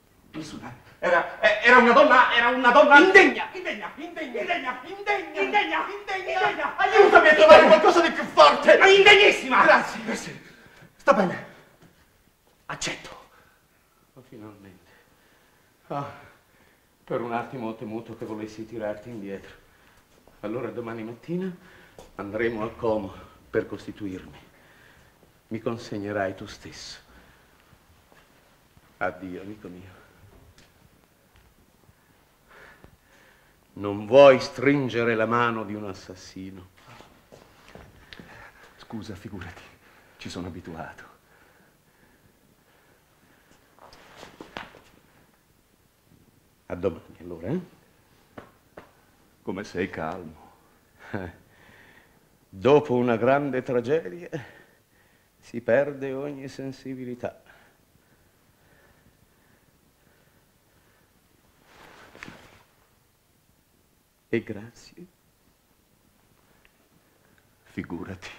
Era una donna indegna. Aiutami a trovare qualcosa di più forte. Ma indegnissima. Grazie. Sta bene. Accetto. Oh, finalmente. Per un attimo ho temuto che volessi tirarti indietro. Allora domani mattina andremo a Como per costituirmi. Mi consegnerai tu stesso. Addio, amico mio. Non vuoi stringere la mano di un assassino? Scusa, figurati, ci sono abituato. A domani, allora, eh? Come sei calmo. Dopo una grande tragedia si perde ogni sensibilità. E grazie. Figurati.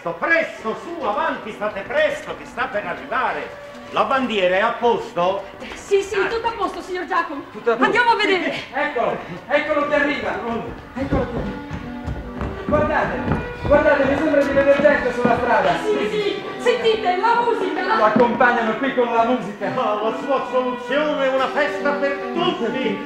presto, su, avanti, fate presto, che sta per arrivare. La bandiera è a posto? Sì, tutto a posto, signor Giacomo. Andiamo a vedere. Eccolo che arriva. Eccolo che arriva. Guardate, mi sembra di vedere gente sulla strada. Sì, sentite, la musica. Lo accompagnano qui con la musica. Ma la sua soluzione è una festa per tutti.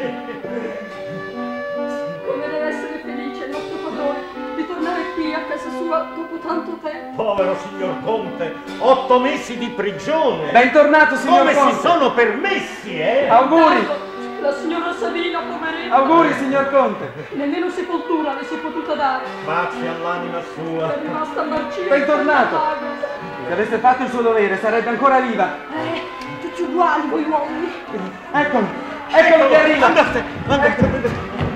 Come deve essere felice il nostro padrone di tornare qui a casa sua dopo tanto tempo. Povero signor Conte, 8 mesi di prigione. Bentornato, signor Conte. Come si sono permessi, Auguri. La signora Savina, poveretta. Auguri, signor Conte. Nemmeno sepoltura le si è potuta dare. Pace all'anima sua. È rimasta a marcire. Bentornato. Se avesse fatto il suo dovere, sarebbe ancora viva. Tutti uguali voi uomini. Eccolo che arriva. Andate.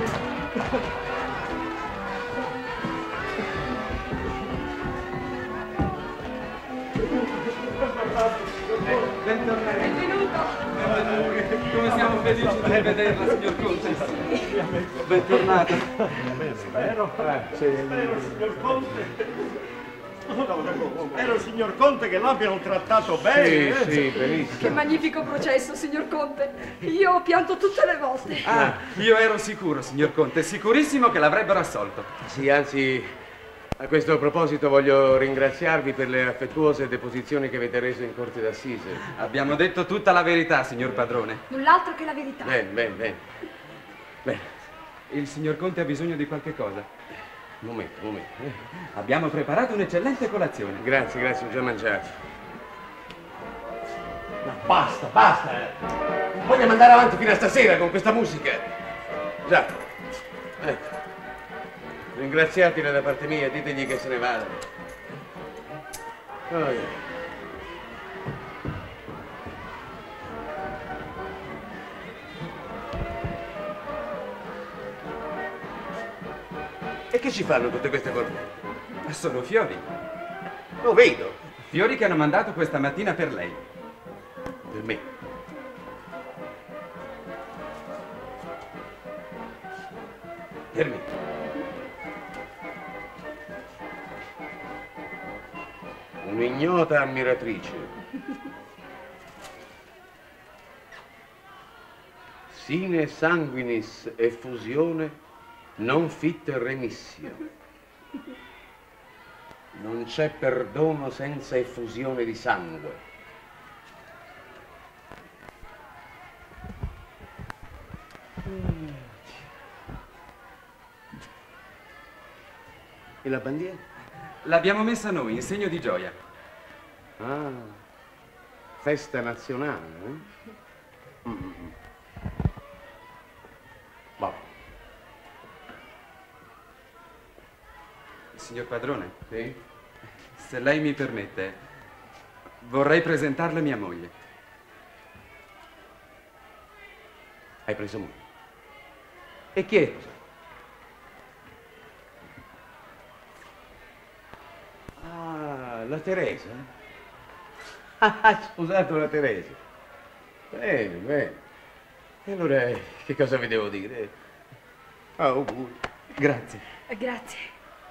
Benvenuto. Come siamo felici di rivederla, signor Conte. Bentornato. Spero, signor Conte. Spero, signor Conte, che l'abbiano trattato bene. Sì, benissimo. Che magnifico processo, signor Conte. Io ho pianto tutte le volte. Io ero sicuro, signor Conte, sicurissimo che l'avrebbero assolto. Sì, anzi, a questo proposito voglio ringraziarvi per le affettuose deposizioni che avete reso in corte d'assise. Abbiamo detto tutta la verità, signor padrone. Null'altro che la verità. Bene. Il signor Conte ha bisogno di qualche cosa. Un momento. Abbiamo preparato un'eccellente colazione. Grazie, ho già mangiato. Ma basta. Vogliamo andare avanti fino a stasera con questa musica? Già. Ecco. Ringraziatela da parte mia, ditegli che se ne vada. E che ci fanno tutte queste polveri? Sono fiori. Lo vedo. Fiori che hanno mandato questa mattina per lei. Per me. Per me. Un'ignota ammiratrice. Sine sanguinis effusione non fit remissio. Non c'è perdono senza effusione di sangue. E la bandiera? L'abbiamo messa noi in segno di gioia. Ah, festa nazionale, eh? Boh. Signor padrone? Sì? Se lei mi permette, vorrei presentarle mia moglie. Hai preso moglie? E chi è? Ah, la Teresa? Hai sposato la Teresa? Bene. E allora, che cosa vi devo dire? Auguri. Grazie. Grazie.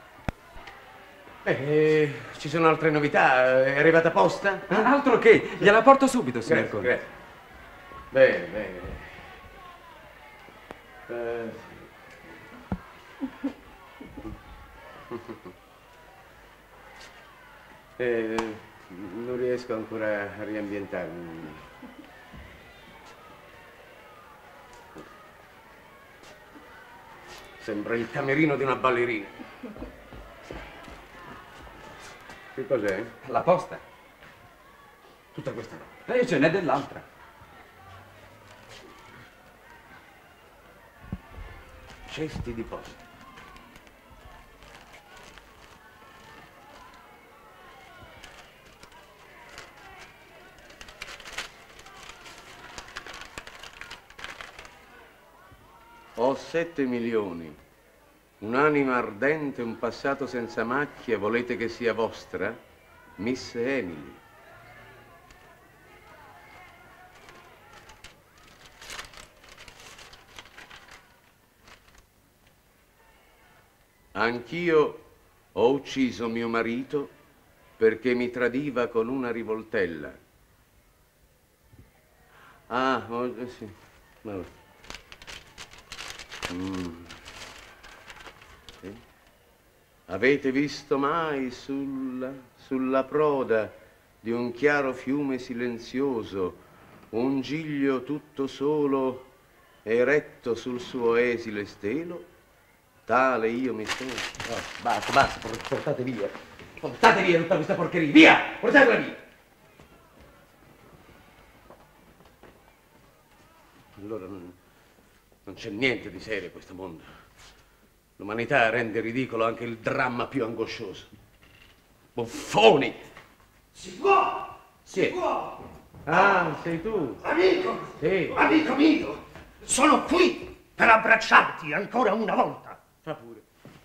Ci sono altre novità? È arrivata posta? Altro che, gliela porto subito, signor Conte. Grazie. Bene. Non riesco ancora a riambientarmi. Sembra il camerino di una ballerina. Che cos'è? La posta. Tutta questa roba. E ce n'è dell'altra. Cesti di posta. Ho 7 milioni, un'anima ardente, un passato senza macchia, volete che sia vostra? Miss Emily. Anch'io ho ucciso mio marito perché mi tradiva con una rivoltella. Ah, sì. Vabbè. Sì. Avete visto mai sulla proda di un chiaro fiume silenzioso un giglio tutto solo eretto sul suo esile stelo? Tale io mi sono... Oh, basta, portate via. Portate via tutta questa porcheria, via! Portatela via! Allora non c'è niente di serio in questo mondo. L'umanità rende ridicolo anche il dramma più angoscioso. Buffoni! Si può! Si può! Ah, sei tu? Amico! Sì. Amico mio! Sono qui per abbracciarti ancora una volta. Fa pure.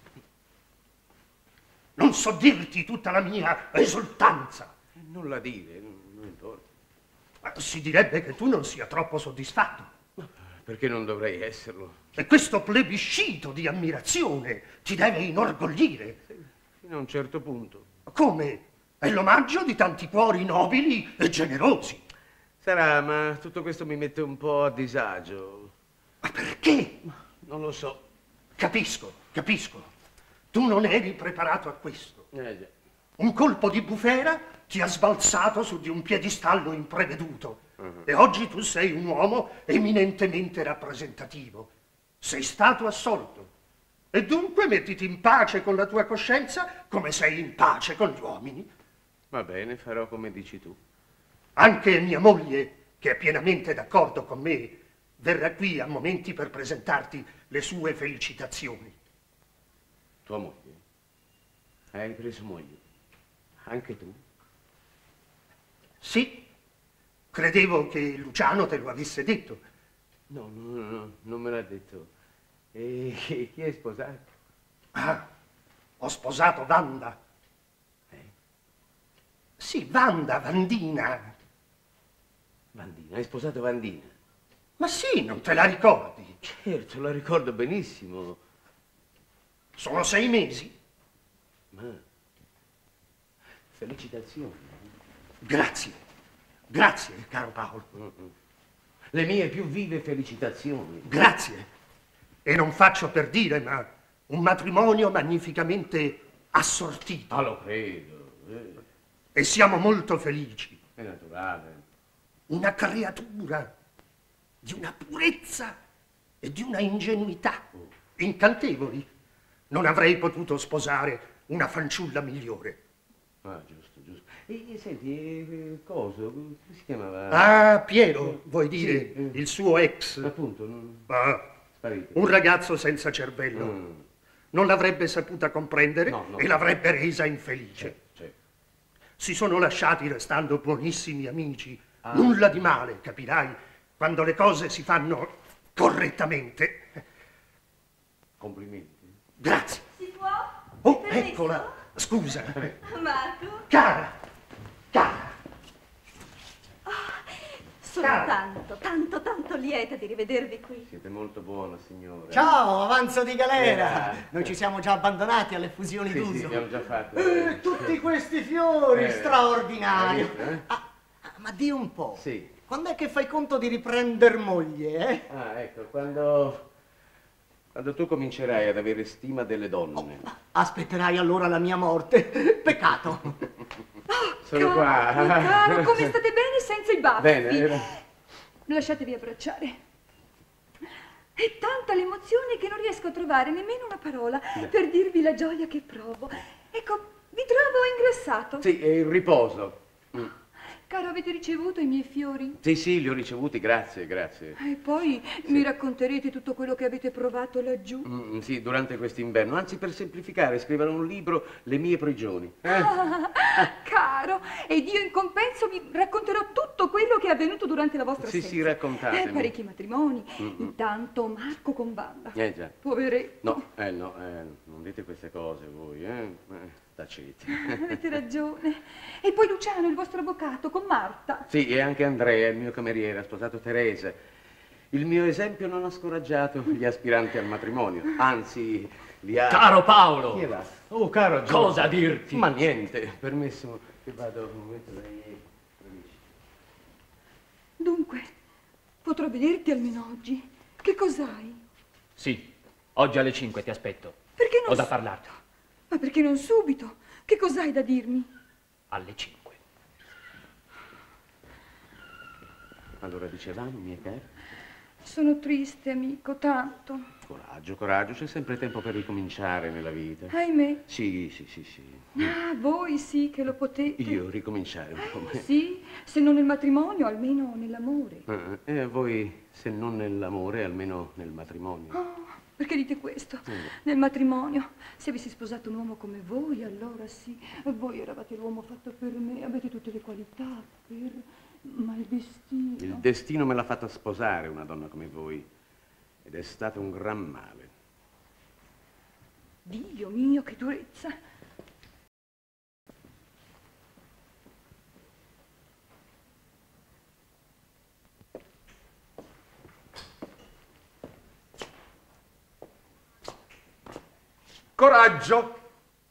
Non so dirti tutta la mia esultanza. Nulla dire, non importa. Ma si direbbe che tu non sia troppo soddisfatto. Perché non dovrei esserlo? E questo plebiscito di ammirazione ti deve inorgoglire. Fino a un certo punto. Come? È l'omaggio di tanti cuori nobili e generosi. Sarà, ma tutto questo mi mette un po' a disagio. Ma perché? Non lo so. Capisco. Tu non eri preparato a questo. Già. Un colpo di bufera ti ha sbalzato su di un piedistallo impreveduto. E oggi tu sei un uomo eminentemente rappresentativo. Sei stato assolto. E dunque mettiti in pace con la tua coscienza come sei in pace con gli uomini. Va bene, farò come dici tu. Anche mia moglie, che è pienamente d'accordo con me, verrà qui a momenti per presentarti le sue felicitazioni. Tua moglie? Hai preso moglie? Anche tu? Sì. Credevo che Luciano te lo avesse detto. No, non me l'ha detto. E chi hai sposato? Ah, ho sposato Wanda. Sì, Vandina. Vandina? Hai sposato Vandina? Ma sì, non te la ricordi? Certo, la ricordo benissimo. Sono 6 mesi. Ma... felicitazioni. Grazie, caro Paolo. Le mie più vive felicitazioni. Grazie. E non faccio per dire, ma un matrimonio magnificamente assortito. Ah, lo credo. E siamo molto felici. È naturale. Una creatura di una purezza e di una ingenuità incantevoli. Non avrei potuto sposare una fanciulla migliore. Ah, giusto. E senti, coso, come si chiamava? Ah, Piero, vuoi dire? Sì. Il suo ex. Appunto. Un ragazzo senza cervello. Non l'avrebbe saputa comprendere e l'avrebbe resa infelice. Si sono lasciati restando buonissimi amici. Nulla di male, capirai, quando le cose si fanno correttamente. Complimenti. Grazie. Si può? Oh, eccola. Scusa. Marco? Cara. Sono tanto lieta di rivedervi qui. Siete molto buona, signora. Ciao, avanzo di galera. Noi ci siamo già abbandonati alle fusioni d'uso. Sì, abbiamo già fatto. Tutti questi fiori, straordinari. Ma di un po'. Sì. Quando è che fai conto di riprender moglie, Ah, ecco, quando tu comincerai ad avere stima delle donne. Aspetterai allora la mia morte. Peccato. Sono qua. Caro, come state bene senza i baffi? Bene. Lasciatevi abbracciare. È tanta l'emozione che non riesco a trovare nemmeno una parola per dirvi la gioia che provo. Ecco, vi trovo ingrassato. Sì, è il riposo. Caro, avete ricevuto i miei fiori? Sì, li ho ricevuti, grazie. E poi mi racconterete tutto quello che avete provato laggiù? Sì, durante quest'inverno. Anzi, per semplificare, scriverò un libro, Le mie prigioni. Caro, ed io in compenso vi racconterò tutto quello che è avvenuto durante la vostra assenza. Sì, raccontatemi. Parecchi matrimoni. Intanto Marco con Wanda. Già. Poveretto. No, non dite queste cose voi, tacete. Avete ragione. E poi Luciano, il vostro avvocato, con Marta. Sì, e anche Andrea, il mio cameriere, ha sposato Teresa. Il mio esempio non ha scoraggiato gli aspiranti al matrimonio. Anzi, Caro Paolo! Chi è là? Oh, caro Giorgio. Cosa dirti? Ma niente, permessimo che vado un momento dai miei amici. Dunque, potrò vederti almeno oggi? Che cos'hai? Sì, oggi alle 5 ti aspetto. Perché non Ho da parlarti. Ma perché non subito? Che cos'hai da dirmi? Alle 5. Allora dicevamo, mie care? Sono triste, amico, tanto. Coraggio, coraggio, c'è sempre tempo per ricominciare nella vita. Ahimè. Sì, sì, sì, sì. Ah, voi sì che lo potete. Io ricominciare un po' me. Sì, se non nel matrimonio, almeno nell'amore. E a voi, se non nell'amore, almeno nel matrimonio. Oh, perché dite questo? Nel matrimonio, se avessi sposato un uomo come voi, allora sì. Voi eravate l'uomo fatto per me, avete tutte le qualità per... Ma il destino... Il destino me l'ha fatta sposare una donna come voi. Ed è stato un gran male. Dio mio, che durezza! Coraggio!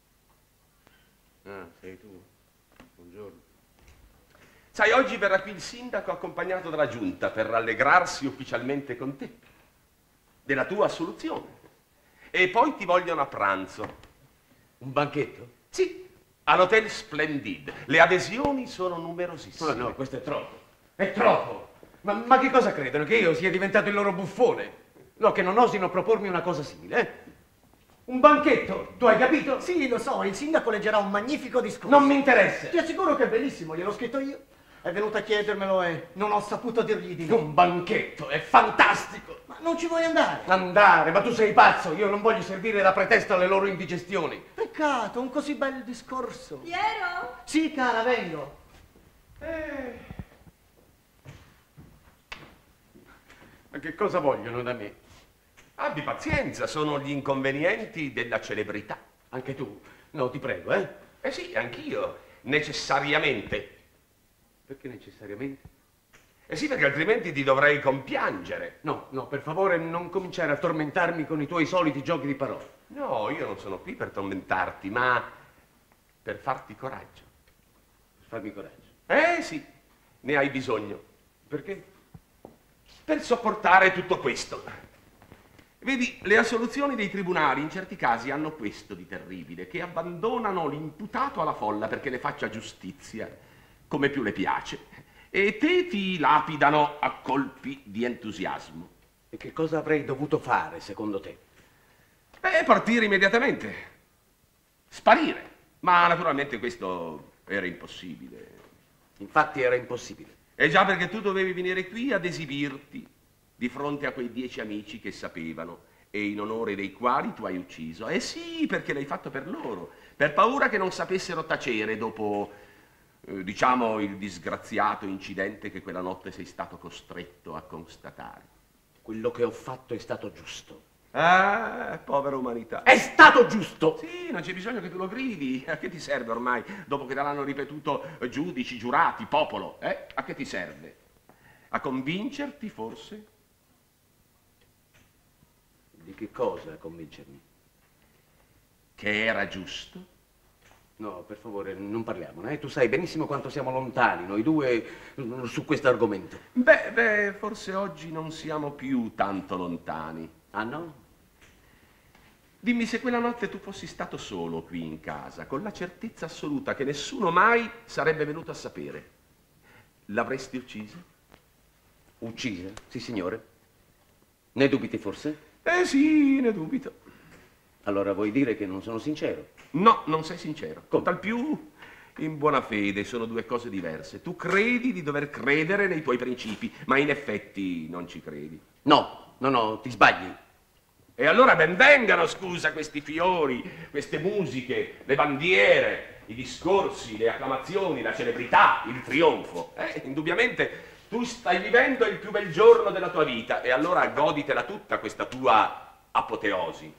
Ah, sei tu? Buongiorno. Sai, oggi verrà qui il sindaco accompagnato dalla giunta per rallegrarsi ufficialmente con te della tua assoluzione. E poi ti vogliono a pranzo. Un banchetto? Sì, all'Hotel Splendid. Le adesioni sono numerosissime. No, questo è troppo. È troppo. Ma che cosa credono? Che io sia diventato il loro buffone? No, che non osino propormi una cosa simile, eh? Un banchetto, tu hai capito? Sì, lo so, il sindaco leggerà un magnifico discorso. Non mi interessa. Ti assicuro che è bellissimo, gliel'ho scritto io. È venuto a chiedermelo e non ho saputo dirgli di no. Un banchetto, è fantastico. Ma non ci vuoi andare? Andare? Ma tu sei pazzo, io non voglio servire da pretesto alle loro indigestioni. Peccato, un così bel discorso. Piero? Sì, cara, vengo. Ma che cosa vogliono da me? Abbi pazienza, sono gli inconvenienti della celebrità. Anche tu? No, ti prego, eh? Eh sì, anch'io, necessariamente. Perché necessariamente? Eh sì, perché altrimenti ti dovrei compiangere. No, per favore non cominciare a tormentarmi con i tuoi soliti giochi di parole. No, io non sono qui per tormentarti, ma per farti coraggio. Per farmi coraggio? Eh sì, ne hai bisogno. Perché? Per sopportare tutto questo. Vedi, le assoluzioni dei tribunali in certi casi hanno questo di terribile, che abbandonano l'imputato alla folla perché ne faccia giustizia, come più le piace, e te ti lapidano a colpi di entusiasmo. E che cosa avrei dovuto fare, secondo te? Partire immediatamente. Sparire. Ma naturalmente questo era impossibile. Infatti era impossibile. E già perché tu dovevi venire qui ad esibirti di fronte a quei 10 amici che sapevano e in onore dei quali tu hai ucciso. Eh sì, perché l'hai fatto per loro, per paura che non sapessero tacere dopo, diciamo, il disgraziato incidente che quella notte sei stato costretto a constatare. Quello che ho fatto è stato giusto. Ah, povera umanità. È stato giusto! Sì, non c'è bisogno che tu lo gridi. A che ti serve ormai, dopo che te l'hanno ripetuto giudici, giurati, popolo? A che ti serve? A convincerti, forse? Di che cosa convincermi? Che era giusto? No, per favore, non parliamone. Tu sai benissimo quanto siamo lontani, noi due, su questo argomento. Beh, forse oggi non siamo più tanto lontani. Ah, no? Dimmi, se quella notte tu fossi stato solo qui in casa, con la certezza assoluta che nessuno mai sarebbe venuto a sapere, l'avresti uccisa? Uccisa? Sì, signore. Ne dubiti forse? Sì, ne dubito. Allora vuoi dire che non sono sincero? No, non sei sincero. Tal più in buona fede, sono due cose diverse. Tu credi di dover credere nei tuoi principi, ma in effetti non ci credi. No, ti sbagli. E allora ben vengano, scusa, questi fiori, queste musiche, le bandiere, i discorsi, le acclamazioni, la celebrità, il trionfo. Indubbiamente tu stai vivendo il più bel giorno della tua vita e allora goditela tutta questa tua apoteosi.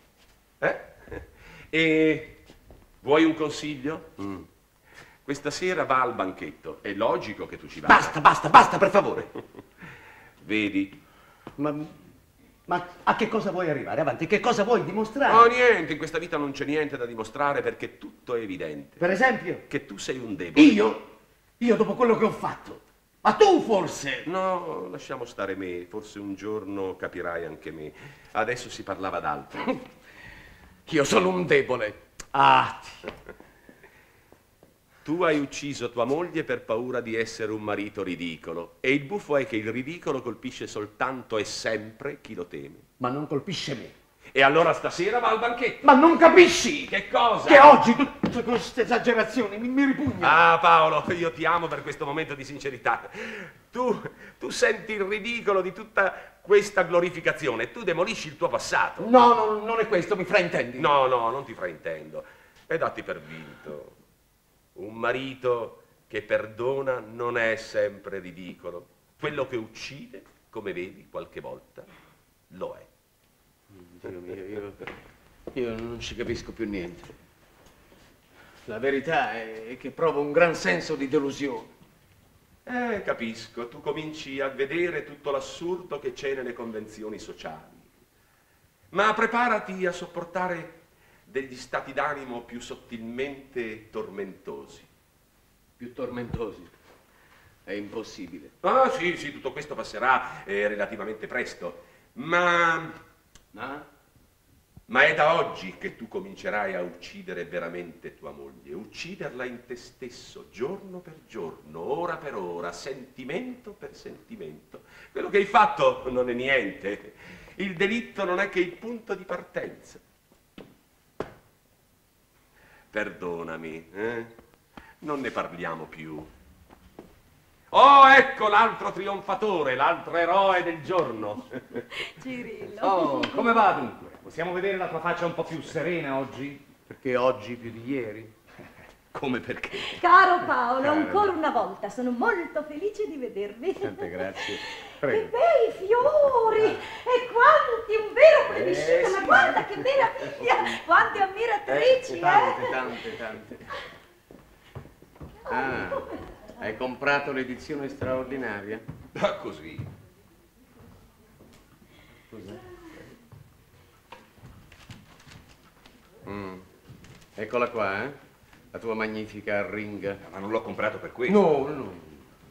E vuoi un consiglio? Questa sera va al banchetto, è logico che tu ci vada. Basta, per favore. Vedi? Ma Ma a che cosa vuoi arrivare? Avanti, che cosa vuoi dimostrare? No, niente, in questa vita non c'è niente da dimostrare perché tutto è evidente. Per esempio? Che tu sei un debole. Io dopo quello che ho fatto. Ma tu forse? No, lasciamo stare me, forse un giorno capirai anche me. Adesso si parlava d'altro. Io sono un debole. Tu hai ucciso tua moglie per paura di essere un marito ridicolo. E il buffo è che il ridicolo colpisce soltanto e sempre chi lo teme. Ma non colpisce me. E allora stasera va al banchetto. Ma non capisci? Che cosa? Che oggi tutte queste esagerazioni mi ripugnano. Ah, Paolo, io ti amo per questo momento di sincerità. Tu senti il ridicolo di tutta questa glorificazione. Tu demolisci il tuo passato. No, non è questo, mi fraintendi. No, non ti fraintendo. E datti per vinto. Un marito che perdona non è sempre ridicolo. Quello che uccide, come vedi, qualche volta lo è. Dio mio, io non ci capisco più niente. La verità è che provo un gran senso di delusione. Capisco. Tu cominci a vedere tutto l'assurdo che c'è nelle convenzioni sociali. Ma preparati a sopportare degli stati d'animo più sottilmente tormentosi. Più tormentosi? È impossibile. Ah, sì, tutto questo passerà relativamente presto. Ma è da oggi che tu comincerai a uccidere veramente tua moglie. Ucciderla in te stesso, giorno per giorno, ora per ora, sentimento per sentimento. Quello che hai fatto non è niente. Il delitto non è che il punto di partenza. Perdonami, non ne parliamo più. Oh, ecco l'altro trionfatore, l'altro eroe del giorno. Cirillo. Oh, come va dunque? Possiamo vedere la tua faccia un po' più serena oggi? Perché oggi più di ieri? Come perché? Caro Paolo, ancora una volta sono molto felice di vedervi. Tante grazie. Che bei fiori! E quanti, un vero plebiscito, ma guarda che meraviglia! Quante ammiratrici, Tante. Ah, hai comprato l'edizione straordinaria? Ah, così. Cos'è? Eccola qua, la tua magnifica arringa. Ma non l'ho comprato per questo. No.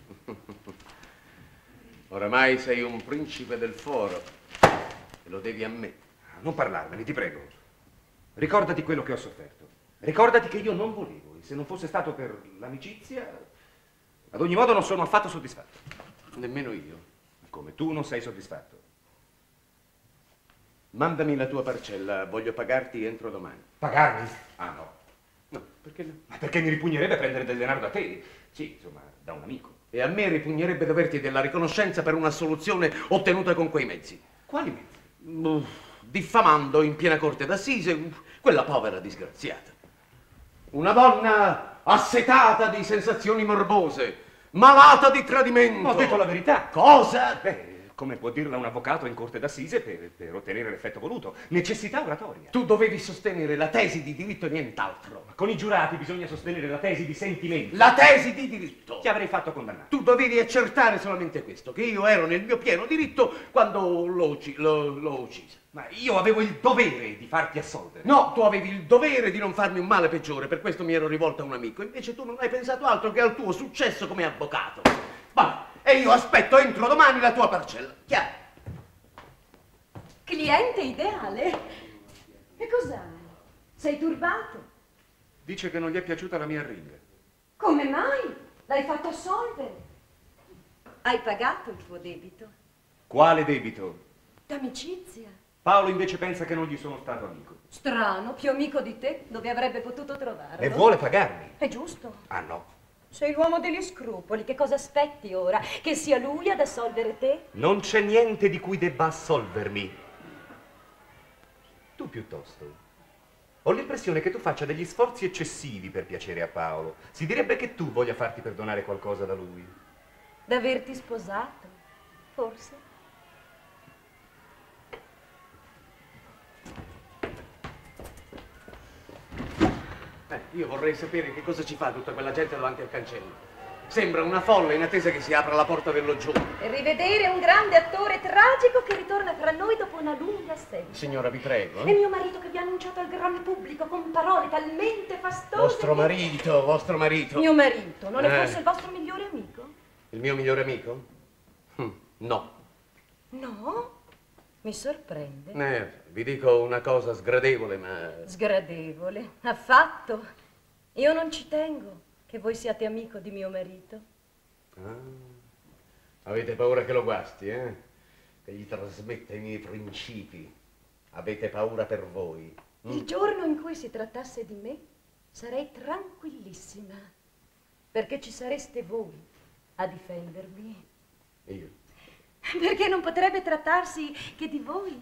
Oramai sei un principe del foro e lo devi a me. Non parlarmene, ti prego. Ricordati quello che ho sofferto. Ricordati che io non volevo e se non fosse stato per l'amicizia, ad ogni modo non sono affatto soddisfatto. Nemmeno io. Come tu non sei soddisfatto. Mandami la tua parcella, voglio pagarti entro domani. Pagarmi? Ah no. No, perché no? Ma perché mi ripugnerebbe prendere del denaro da te? Sì, insomma, da un amico. E a me ripugnerebbe doverti della riconoscenza per una soluzione ottenuta con quei mezzi. Quali mezzi? Diffamando in piena corte d'assise quella povera disgraziata. Una donna assetata di sensazioni morbose, malata di tradimento. Ho detto la verità. Cosa? Come può dirla un avvocato in corte d'assise per ottenere l'effetto voluto? Necessità oratoria. Tu dovevi sostenere la tesi di diritto e nient'altro. Ma con i giurati bisogna sostenere la tesi di sentimento. La tesi di diritto. Ti avrei fatto condannare. Tu dovevi accertare solamente questo, che io ero nel mio pieno diritto quando l'ho uccisa. Ma io avevo il dovere di farti assolvere. No, tu avevi il dovere di non farmi un male peggiore, per questo mi ero rivolto a un amico. Invece tu non hai pensato altro che al tuo successo come avvocato. Va. E io aspetto entro domani la tua parcella. Chiaro? Cliente ideale. E cos'hai? Sei turbato? Dice che non gli è piaciuta la mia arringa. Come mai? L'hai fatto assolvere. Hai pagato il tuo debito. Quale debito? D'amicizia. Paolo invece pensa che non gli sono stato amico. Strano, più amico di te, dove avrebbe potuto trovarlo? E vuole pagarmi. È giusto. Ah no. Sei l'uomo degli scrupoli, che cosa aspetti ora? Che sia lui ad assolvere te? Non c'è niente di cui debba assolvermi. Tu piuttosto. Ho l'impressione che tu faccia degli sforzi eccessivi per piacere a Paolo. Si direbbe che tu voglia farti perdonare qualcosa da lui. D'averti sposato, forse? Io vorrei sapere che cosa ci fa tutta quella gente davanti al cancello. Sembra una folla in attesa che si apra la porta del loggione. E rivedere un grande attore tragico che ritorna fra noi dopo una lunga assenza. Signora, vi prego. E mio marito che vi ha annunciato al gran pubblico con parole talmente fastose. Vostro marito, vostro marito. Mio marito, non è forse il vostro migliore amico? Il mio migliore amico? No. No? Mi sorprende. Vi dico una cosa sgradevole, ma... Sgradevole? Affatto. Io non ci tengo che voi siate amico di mio marito. Avete paura che lo guasti, eh? Che gli trasmetta i miei principi. Avete paura per voi. Il giorno in cui si trattasse di me, sarei tranquillissima, perché ci sareste voi a difendermi. Io? Perché non potrebbe trattarsi che di voi.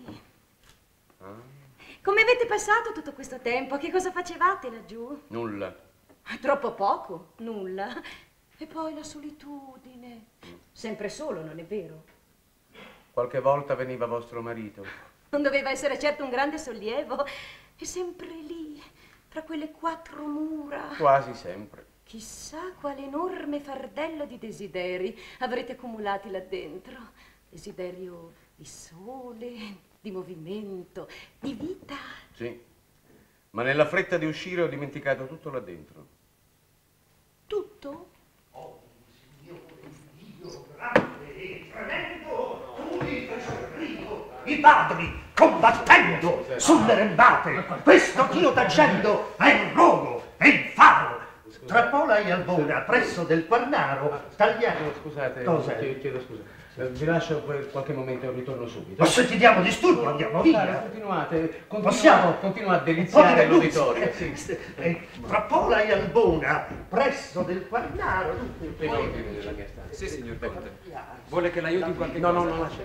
Come avete passato tutto questo tempo? Che cosa facevate laggiù? Nulla. Troppo poco? Nulla. E poi la solitudine. Sempre solo, non è vero? Qualche volta veniva vostro marito. Non doveva essere certo un grande sollievo. È sempre lì, tra quelle 4 mura. Quasi sempre. Chissà quale enorme fardello di desideri avrete accumulati là dentro. Desiderio di sole, di movimento, di vita. Sì, ma nella fretta di uscire ho dimenticato tutto là dentro. Tutto? Oh, Signore Dio, grande e tremendo, i padri combattendo sulle rembate, questo Dio tacendo è il rogo, è il faro. Tra Pola e Albona, presso del Quarnaro, tagliamo... Scusate, cosa? chiedo scusa. Vi lascio per qualche momento e ritorno subito. Ma se ti diamo disturbo andiamo via. Continua a deliziare l'uditorio. Tra Pola e Albona, presso del Quarnaro... Nella mia stanza. Sì, signor Conte. Vuole che l'aiuti in qualche cosa? No, lascia.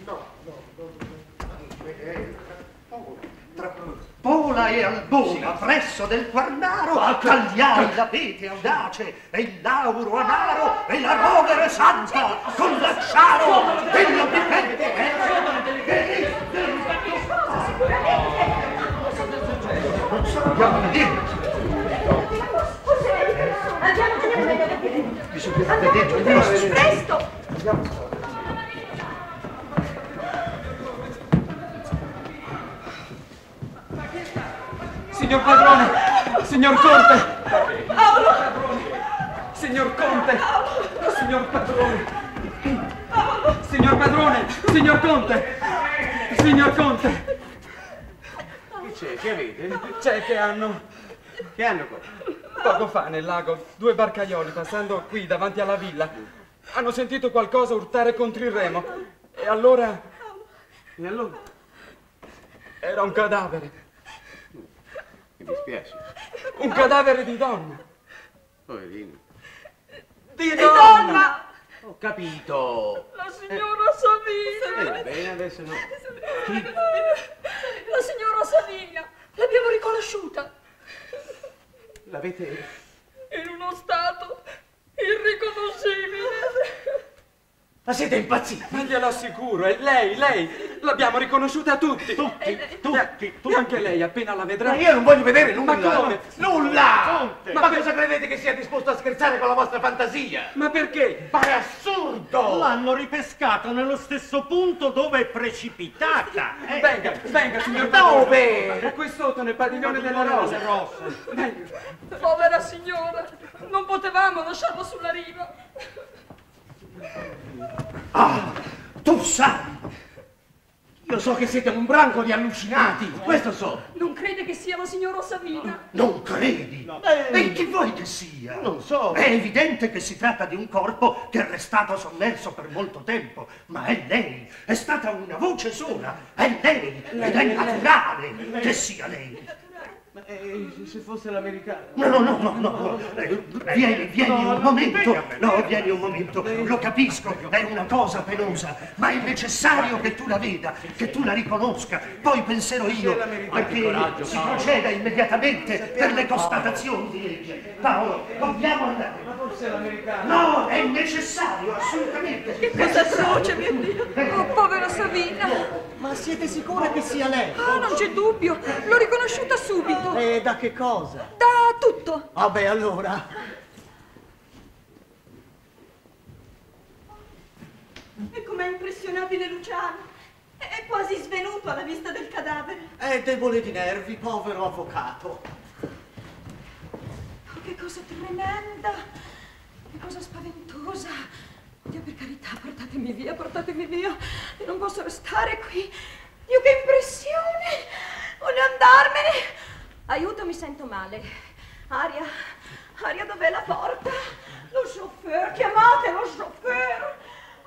Tra Pola e Albona, presso del Quarnaro, tagliai la pete audace e il lauro amaro e la rovere santa con l'acciaro della pipente. Andiamo a vedere. Bisogna vedere. Presto! Signor padrone! Signor Conte! Paolo! Signor Conte! Signor padrone! Signor padrone! Signor Conte! Signor Conte! Che c'è? Che avete? C'è che hanno... Che hanno qua? Poco fa nel lago 2 barcaioli passando qui davanti alla villa hanno sentito qualcosa urtare contro il remo e allora... E allora? Era un cadavere. Mi dispiace. Un cadavere di donna. Poverino. Di donna! Ho capito. La signora Savinia. Bene, adesso no. La signora Savinia. L'abbiamo riconosciuta. L'avete... In uno stato irriconoscibile. Ma siete impazziti? Ma glielo assicuro, è lei! L'abbiamo riconosciuta tutti! Tutti! Anche lei, appena la vedrà... Ma io non voglio vedere nulla! Ma come? Nulla! Ma cosa credete che sia disposto a scherzare con la vostra fantasia? Ma perché? Ma è assurdo! L'hanno ripescata nello stesso punto dove è precipitata. Venga, signor Dove? È qui sotto, nel padiglione delle rose. Venga. Povera signora, non potevamo lasciarla sulla riva. Ah, tu sai! Io so che siete un branco di allucinati, questo so. Non crede che sia la signora Savinia? Non credi? No. E chi vuoi che sia? Non so. È evidente che si tratta di un corpo che è restato sommerso per molto tempo, ma è lei, è stata una voce sola, è lei, ed è naturale che sia lei. Ma se fosse l'americano? No. Vieni un momento. No, vieni un momento. Lo capisco, è una cosa penosa, ma è necessario che tu la veda, che tu la riconosca. Poi penserò io a che si proceda immediatamente per le constatazioni di legge. Paolo, dobbiamo andare. Ma forse l'americano? No, è necessario, assolutamente. Che cosa atroce, mio Dio! Oh, povera Savinia! Ma siete sicure che sia lei? Ah, non c'è dubbio, l'ho riconosciuta subito. E da che cosa? Da tutto. Vabbè, allora. nobile Luciano è quasi svenuto alla vista del cadavere. È debole di nervi, povero avvocato. Oh, che cosa tremenda, che cosa spaventosa. Dio, per carità, portatemi via, portatemi via. Io non posso restare qui. Dio, che impressione. Voglio andarmene. Aiuto, mi sento male. Aria, dov'è la porta? Lo chauffeur, chiamate lo chauffeur.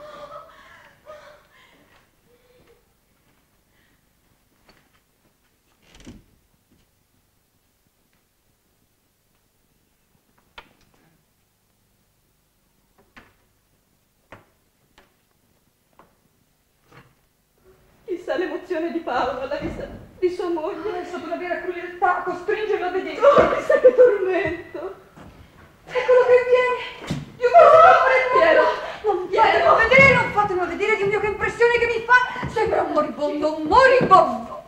Chissà l'emozione di Paolo alla vista di sua moglie. È stata una vera crudeltà costringerlo a vedere. Oh, chissà che tormento. Eccolo che viene. Io non fatelo vedere, Dio mio, che impressione che mi fa. Sembra un moribondo.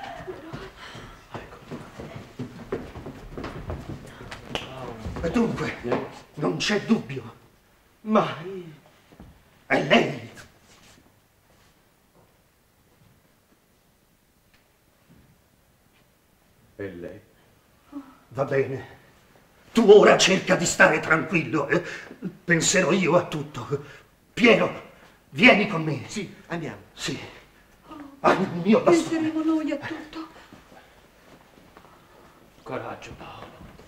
E dunque, non c'è dubbio. Ma è lei. E lei? Va bene. Tu ora cerca di stare tranquillo. Penserò io a tutto. Piero, vieni con me. Sì, andiamo. Sì. Al mio bastone. Penseremo noi a tutto. Coraggio, Paolo.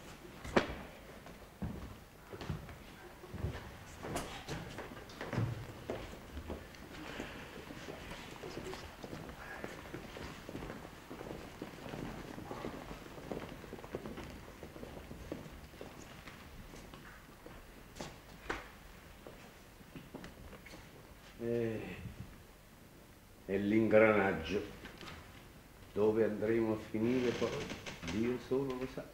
E l'ingranaggio. Dove andremo a finire poi? Dio solo lo sa.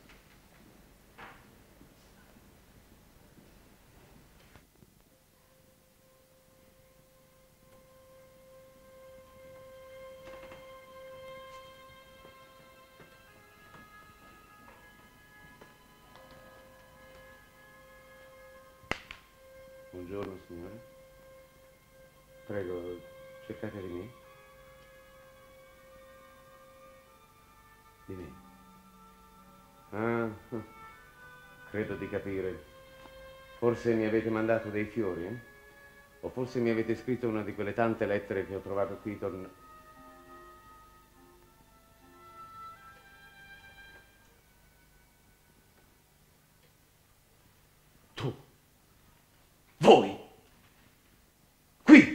Buongiorno, signore. Prego, cercate di me. Di me. Ah, credo di capire. Forse mi avete mandato dei fiori, eh? O forse mi avete scritto una di quelle tante lettere che ho trovato qui Tu? Voi? Qui?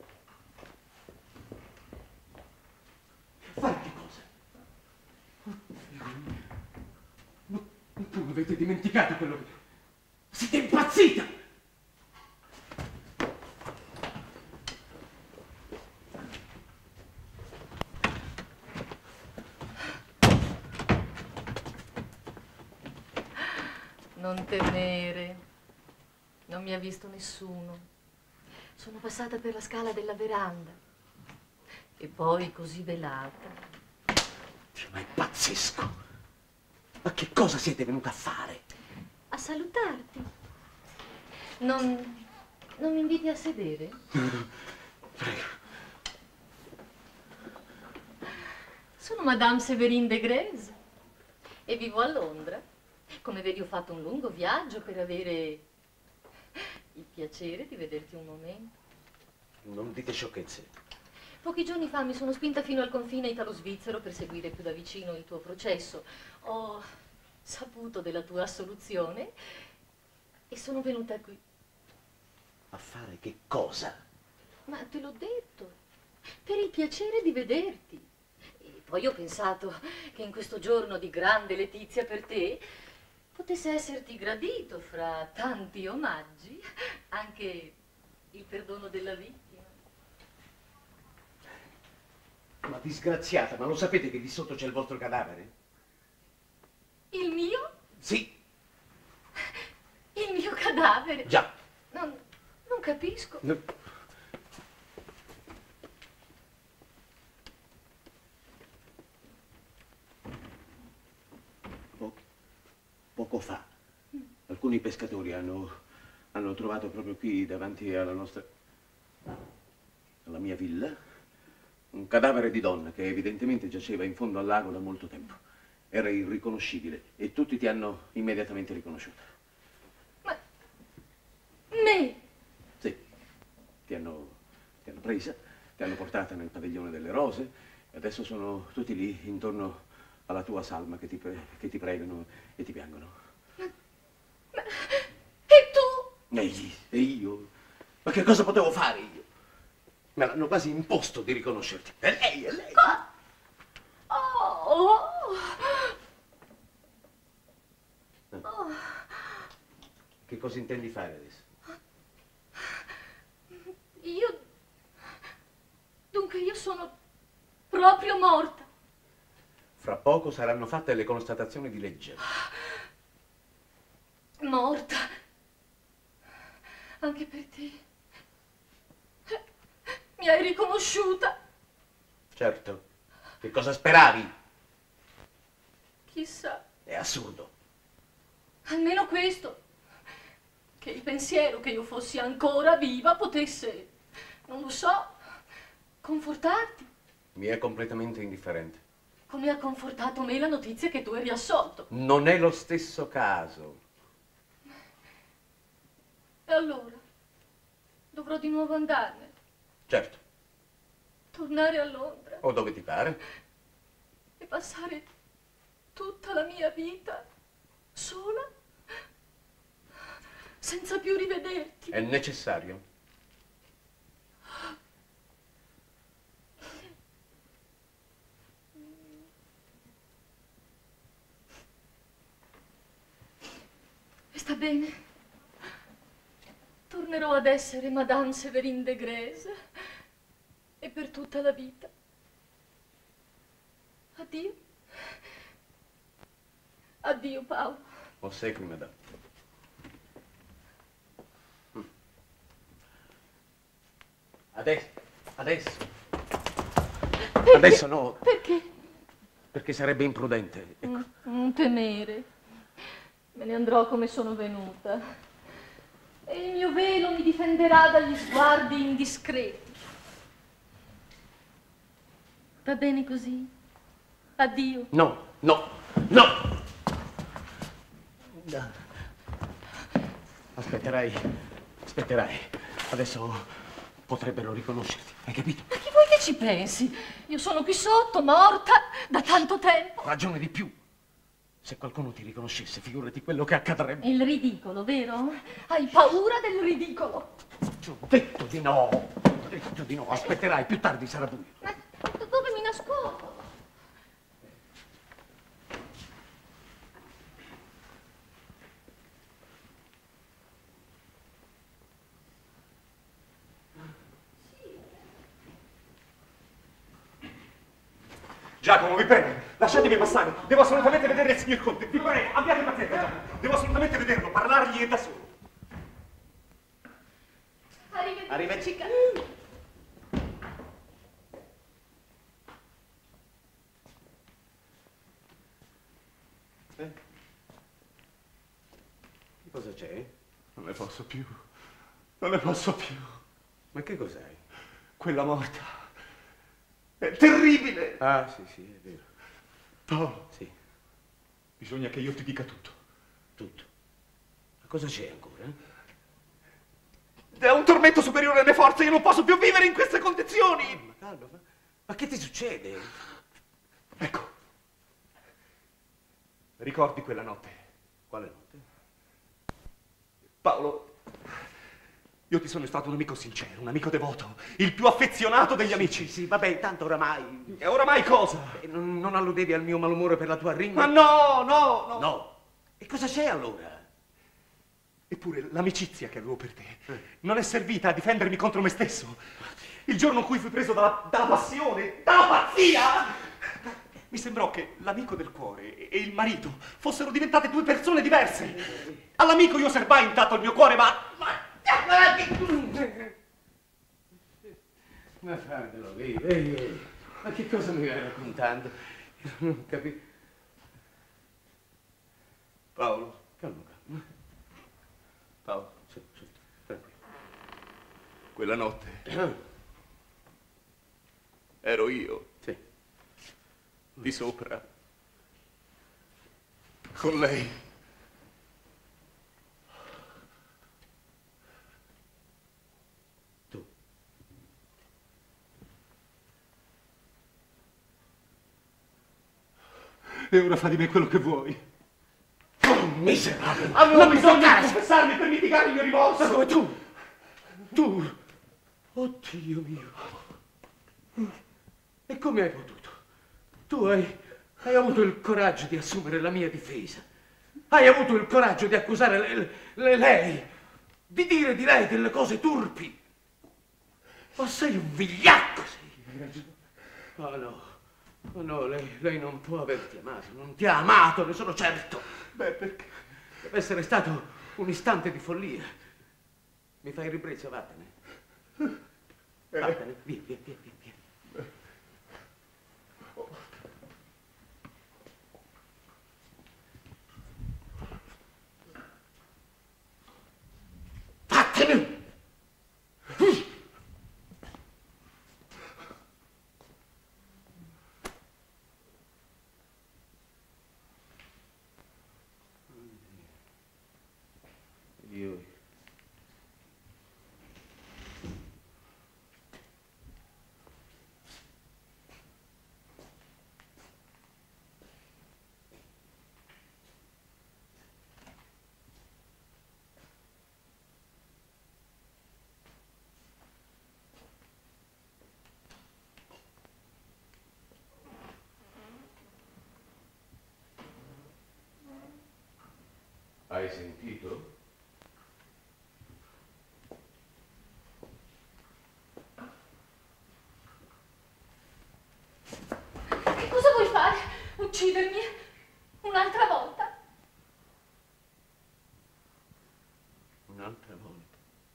Fare che cosa? Non avete dimenticato quello che... Siete impazzita! Non temere, non mi ha visto nessuno. Sono passata per la scala della veranda e poi così velata. Dio, ma è pazzesco! Ma che cosa siete venuta a fare? A salutarti. Non mi inviti a sedere? Prego. Sono Madame Séverine de Grève e vivo a Londra. Come vedi ho fatto un lungo viaggio per avere il piacere di vederti un momento. Non dite sciocchezze. Pochi giorni fa mi sono spinta fino al confine italo-svizzero per seguire più da vicino il tuo processo. Ho saputo della tua assoluzione e sono venuta qui. A fare che cosa? Ma te l'ho detto, per il piacere di vederti. E poi ho pensato che in questo giorno di grande letizia per te potesse esserti gradito, fra tanti omaggi, anche il perdono della vittima. Ma disgraziata, ma lo sapete che di sotto c'è il vostro cadavere? Il mio? Sì. Il mio cadavere? Già. Non capisco. No. Poco fa, alcuni pescatori hanno trovato proprio qui davanti alla mia mia villa un cadavere di donna che evidentemente giaceva in fondo al lago da molto tempo. Era irriconoscibile e tutti ti hanno immediatamente riconosciuta. Ma... me? Sì, ti hanno presa, ti hanno portata nel padiglione delle rose e adesso sono tutti lì intorno alla tua salma che ti pregano e ti piangono. Ma... e tu? E io? Ma che cosa potevo fare io? Me l'hanno quasi imposto di riconoscerti. È lei, è lei. Oh. Che cosa intendi fare adesso? Dunque io sono proprio morta. Fra poco saranno fatte le constatazioni di legge. Morta. Anche per te. Mi hai riconosciuta. Certo. Che cosa speravi? Chissà. È assurdo. Almeno questo. Che il pensiero che io fossi ancora viva potesse, non lo so, confortarti. Mi è completamente indifferente. Come ha confortato me la notizia che tu eri assolto. Non è lo stesso caso. E allora? Dovrò di nuovo andarmene. Certo. Tornare a Londra. O dove ti pare. E passare tutta la mia vita sola, senza più rivederti. È necessario. Sta bene. Tornerò ad essere Madame Séverine de Grève e per tutta la vita. Addio. Addio, Paolo. Ossequi, madame. Adesso. Perché? Adesso no. Perché? Perché sarebbe imprudente. Ecco. Non temere. Me ne andrò come sono venuta. E il mio velo mi difenderà dagli sguardi indiscreti. Va bene così? Addio. No. Aspetterai. Adesso potrebbero riconoscerti, hai capito? Ma chi vuoi che ci pensi? Io sono qui sotto, morta, da tanto tempo. Ragione di più. Se qualcuno ti riconoscesse, figurati quello che accadrebbe. È il ridicolo, vero? Hai paura del ridicolo. Ti ho detto di no. Aspetterai, più tardi sarà buio. Ma dove mi nascondo? Giacomo, vi prego, lasciatemi passare. Devo assolutamente vedere il signor Conte. Vi prego, abbiate pazienza, Giacomo. Devo assolutamente vederlo, parlargli da solo. Arrivederci. Che cosa c'è? Non ne posso più. Ma che cos'hai? Quella morta. È terribile! Ah, sì, è vero. Paolo. Sì. Bisogna che io ti dica tutto. Tutto? Ma cosa c'è ancora? È un tormento superiore alle forze, io non posso più vivere in queste condizioni! Ma calma, ma che ti succede? Ecco. Ricordi quella notte? Quale notte? Paolo, io ti sono stato un amico sincero, un amico devoto, il più affezionato degli amici. Sì, vabbè, tanto oramai... E oramai cosa? Non alludevi al mio malumore per la tua ringa? Ma no! No? E cosa c'è allora? Eppure l'amicizia che avevo per te non è servita a difendermi contro me stesso. Il giorno in cui fui preso dalla passione, dalla pazzia, mi sembrò che l'amico del cuore e il marito fossero diventate due persone diverse. All'amico io serbai intanto il mio cuore, ma fatelo, vedi. Ma che cosa mi vai raccontando? Non capisco. Paolo. Calma. Paolo. Sì, tranquillo. Quella notte ero io. Sì. Di sopra. Con lei. Tu. E ora fa di me quello che vuoi. Oh, miserabile! Avevo bisogno di confessarmi per mitigare il mio rimorso. Ma come tu? Tu? Oddio mio. E come hai potuto? Tu hai avuto il coraggio di assumere la mia difesa. Hai avuto il coraggio di accusare lei, di dire di lei delle cose turpi. Ma sei un vigliacco, sei. Oh no, oh no, lei non può averti amato, non ti ha amato, ne sono certo. Beh, perché? Deve essere stato un istante di follia. Mi fai ribrezzo, vattene. Vattene, via, via, via, via, via. Vattene! Io... Hai sentito? Che cosa vuoi fare? Uccidermi? Un'altra volta? Un'altra volta?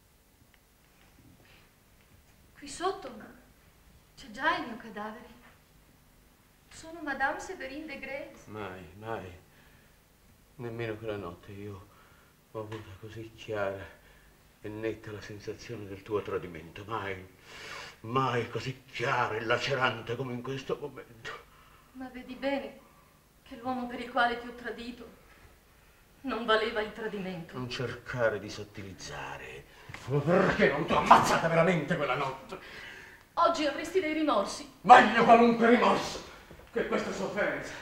Qui sotto c'è già il mio cadavere. Sono Madame Séverine de Grez. Mai, mai. Nemmeno quella notte io ho avuto così chiara e netta la sensazione del tuo tradimento. Mai, mai così chiara e lacerante come in questo momento. Ma vedi bene che l'uomo per il quale ti ho tradito non valeva il tradimento. Non cercare di sottilizzare. Ma perché non ti ho ammazzata veramente quella notte? Oggi avresti dei rimorsi. Meglio qualunque rimorso che questa sofferenza.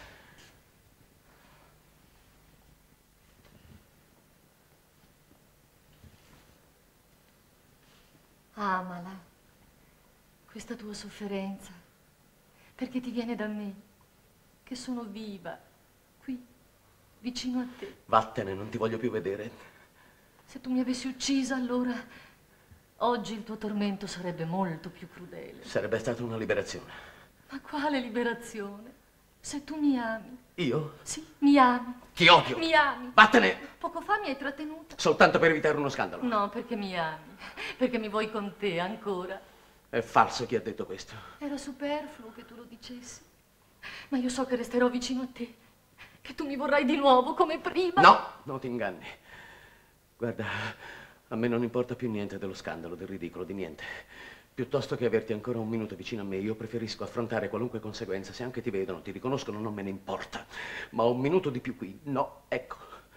Amala, questa tua sofferenza, perché ti viene da me, che sono viva, qui, vicino a te. Vattene, non ti voglio più vedere. Se tu mi avessi uccisa, allora oggi il tuo tormento sarebbe molto più crudele. Sarebbe stata una liberazione. Ma quale liberazione? Se tu mi ami. Io? Sì, mi ami. Ti odio. Mi ami. Vattene. Poco fa mi hai trattenuta. Soltanto per evitare uno scandalo. No, perché mi ami. Perché mi vuoi con te ancora. È falso chi ha detto questo. Era superfluo che tu lo dicessi. Ma io so che resterò vicino a te. Che tu mi vorrai di nuovo come prima. No, non ti inganni. Guarda, a me non importa più niente dello scandalo, del ridicolo, di niente. Piuttosto che averti ancora un minuto vicino a me, io preferisco affrontare qualunque conseguenza. Se anche ti vedono, ti riconoscono, non me ne importa. Ma un minuto di più qui, no, ecco.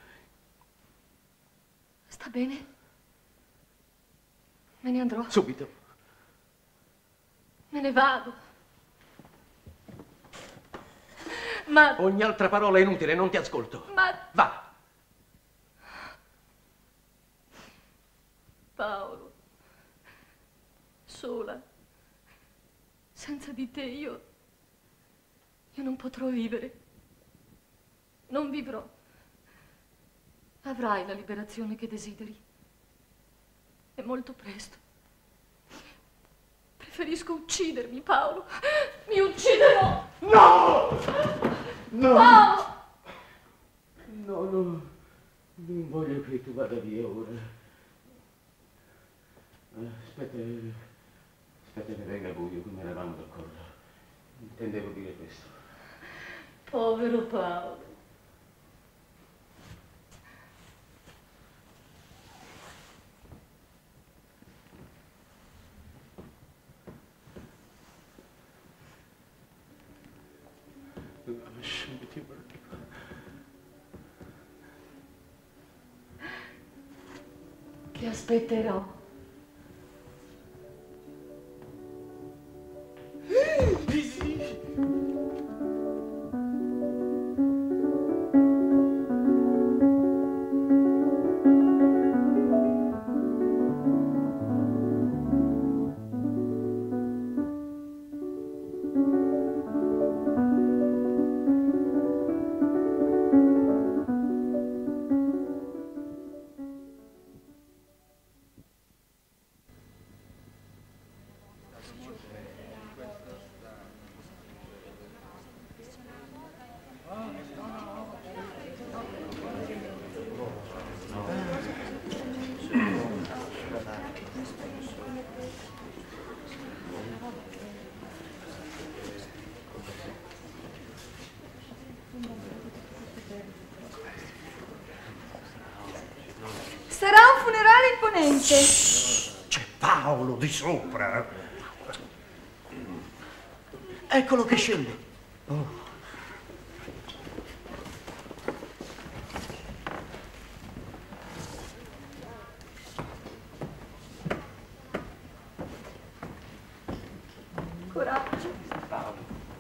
Sta bene? Me ne andrò. Subito. Me ne vado. Ma... Ogni altra parola è inutile, non ti ascolto. Ma... Va. Paolo, sola, senza di te io non potrò vivere. Non vivrò. Avrai la liberazione che desideri. E molto presto. Preferisco uccidermi, Paolo. Mi ucciderò. No! No! Paolo! No, no. Non voglio che tu vada via ora. Aspetta che venga buio, come eravamo d'accordo. Intendevo dire questo. Povero Paolo. Che aspetterò. Sarà un funerale imponente. C'è Paolo di sopra. Eccolo che scende. Oh. Coraggio. Paolo.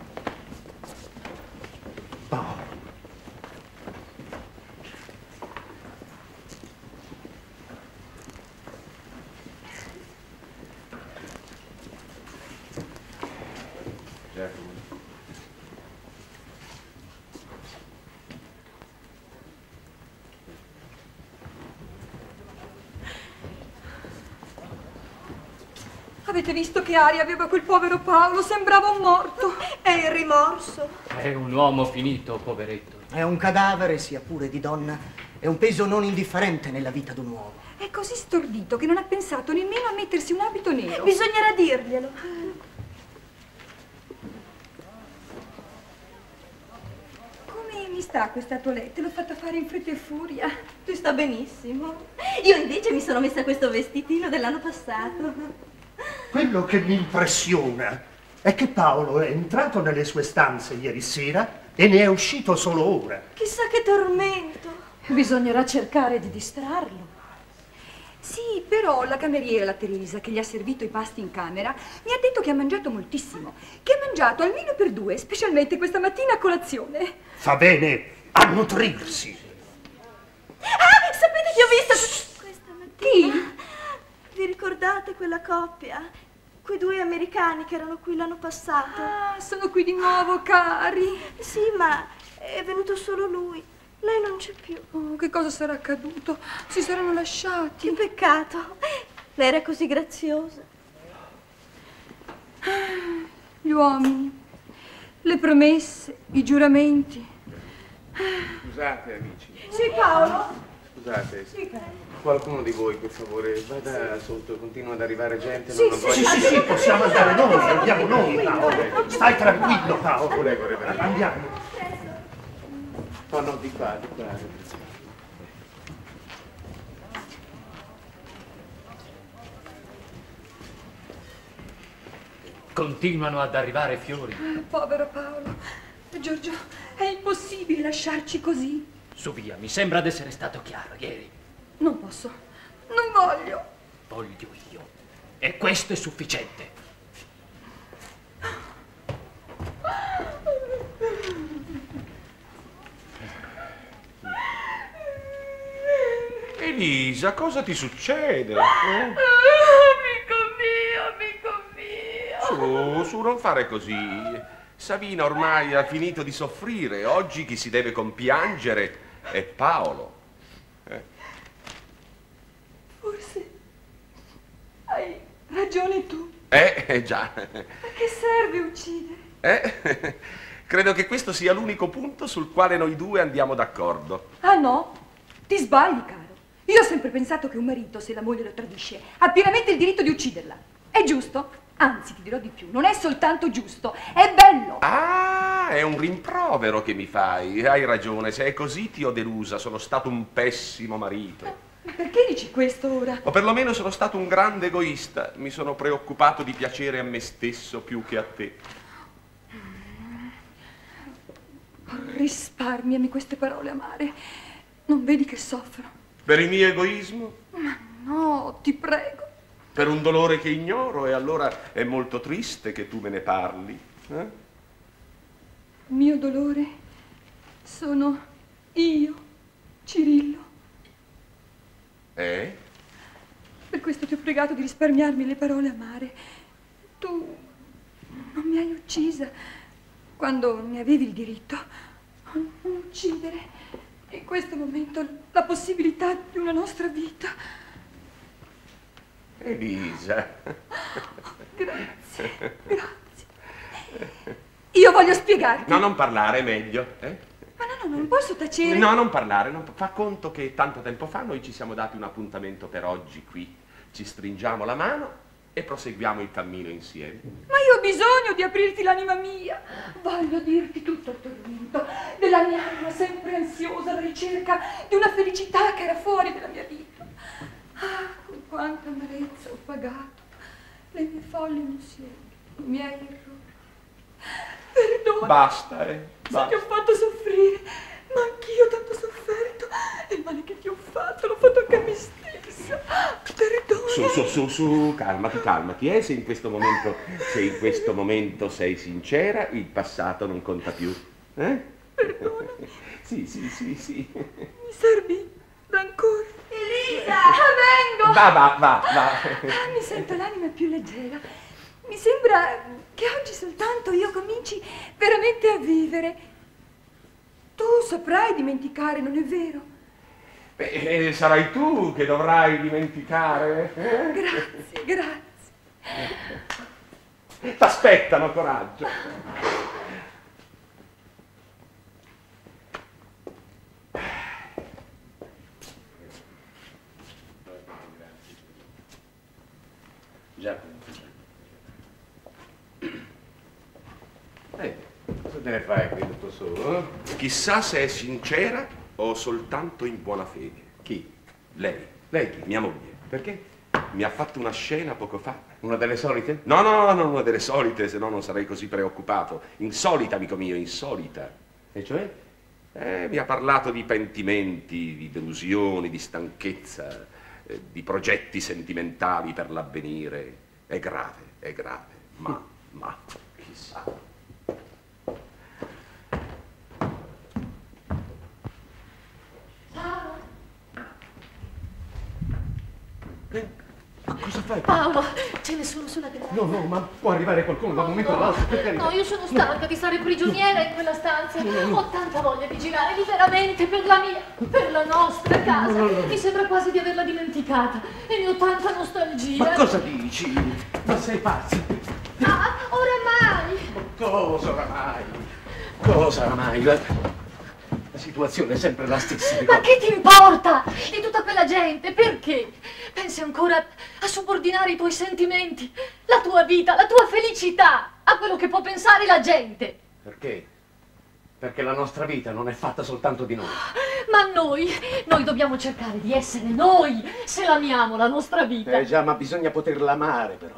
Avete visto che aria aveva quel povero Paolo? Sembrava un morto. È il rimorso. È un uomo finito, poveretto. È un cadavere, sia pure di donna. È un peso non indifferente nella vita d'un uomo. È così stordito che non ha pensato nemmeno a mettersi un abito nero. Bisognerà dirglielo. Come mi sta questa toilette? L'ho fatta fare in fretta e furia. Ti sta benissimo. Io invece mi sono messa questo vestitino dell'anno passato. Quello che mi impressiona è che Paolo è entrato nelle sue stanze ieri sera e ne è uscito solo ora. Chissà che tormento. Bisognerà cercare di distrarlo. Sì, però la cameriera, la Teresa, che gli ha servito i pasti in camera, mi ha detto che ha mangiato moltissimo. Che ha mangiato almeno per 2, specialmente questa mattina a colazione. Fa bene a nutrirsi. Ah, sapete che ho visto questa mattina? Chi? Vi ricordate quella coppia? Quei 2 americani che erano qui l'anno passato. Ah, sono qui di nuovo, cari. Sì, ma è venuto solo lui. Lei non c'è più. Oh, che cosa sarà accaduto? Si saranno lasciati. Che peccato. Lei era così graziosa. Gli uomini, le promesse, i giuramenti. Scusate, amici. Sì, Paolo? Scusate. Sì, caro. Qualcuno di voi, per favore, vada sotto, continua ad arrivare gente. Sì, non Sì, possiamo andare noi, andiamo noi, Paolo. Stai tranquillo, Paolo. Prego, reverendo. Andiamo. No, di qua. Continuano ad arrivare fiori. Povero Paolo. Giorgio, è impossibile lasciarci così. Su via, mi sembra d'essere stato chiaro ieri. Non posso. Non voglio. Voglio io. E questo è sufficiente. Elisa, cosa ti succede? Amico mio. Su, non fare così. Savina ormai ha finito di soffrire. Oggi chi si deve compiangere è Paolo. Forse hai ragione tu. Già. A che serve uccidere? Credo che questo sia l'unico punto sul quale noi due andiamo d'accordo. Ah no? Ti sbagli, caro. Io ho sempre pensato che un marito, se la moglie lo tradisce, ha pienamente il diritto di ucciderla. È giusto? Anzi, ti dirò di più, non è soltanto giusto, è bello. Ah, è un rimprovero che mi fai. Hai ragione, se è così ti ho delusa. Sono stato un pessimo marito. Ma perché dici questo ora? O perlomeno sono stato un grande egoista. Mi sono preoccupato di piacere a me stesso più che a te. Orribile. risparmiami queste parole amare. Non vedi che soffro? Per il mio egoismo? Ma no, ti prego. Per un dolore che ignoro, e allora è molto triste che tu me ne parli. Il mio dolore sono io, Cirillo. Per questo ti ho pregato di risparmiarmi le parole amare. Tu non mi hai uccisa quando ne avevi il diritto. Non uccidere in questo momento la possibilità di una nostra vita. Elisa. Grazie, grazie. Io voglio spiegarti. No, non parlare, è meglio. Ma no, non posso tacere. No, non parlare. Fa conto che tanto tempo fa noi ci siamo dati un appuntamento per oggi qui. Ci stringiamo la mano e proseguiamo il cammino insieme. Ma io ho bisogno di aprirti l'anima mia. Voglio dirti tutto il tormento della mia anima sempre ansiosa alla ricerca di una felicità che era fuori della mia vita. Ah, con quanta amarezza ho pagato le mie folli illusioni, i miei errori. Perdona. Basta, Se basta. ti ho fatto soffrire, ma anch'io ho tanto sofferto. E il male che ti ho fatto l'ho fatto anche a me stessa. Perdona. Su, calmati. Se in questo momento sei sincera, il passato non conta più. Perdona. Sì. Mi servi rancore? Elisa! Vengo! Va. Mi sento l'anima più leggera. Mi sembra che oggi soltanto io cominci veramente a vivere. Tu saprai dimenticare, non è vero? Beh, sarai tu che dovrai dimenticare. Grazie. T'aspettano, coraggio. Giacomo. Cosa te ne fai qui tutto solo? Chissà se è sincera o soltanto in buona fede. Chi? Lei. Lei chi? Mia moglie. Perché? Mi ha fatto una scena poco fa. Una delle solite? No, non una delle solite, se no non sarei così preoccupato. Insolita, amico mio, insolita. E cioè? Mi ha parlato di pentimenti, di delusioni, di stanchezza, di progetti sentimentali per l'avvenire. È grave, ma, chissà. Cosa fai? Paolo, ce ne sono sulla terrazza. No, ma può arrivare qualcuno da un momento all'altro, per carità. No, io sono stanca di stare prigioniera in quella stanza. Ho tanta voglia di girare liberamente per la nostra casa. Mi sembra quasi di averla dimenticata e ne ho tanta nostalgia. Ma cosa dici? Ma sei pazza? Ah, oramai! Cosa oramai? La situazione è sempre la stessa. Ma che ti importa di tutta quella gente? Perché? Pensi ancora a subordinare i tuoi sentimenti, la tua vita, la tua felicità a quello che può pensare la gente? Perché? Perché la nostra vita non è fatta soltanto di noi. Ma noi dobbiamo cercare di essere noi, se l'amiamo la nostra vita. Già, ma bisogna poterla amare, però.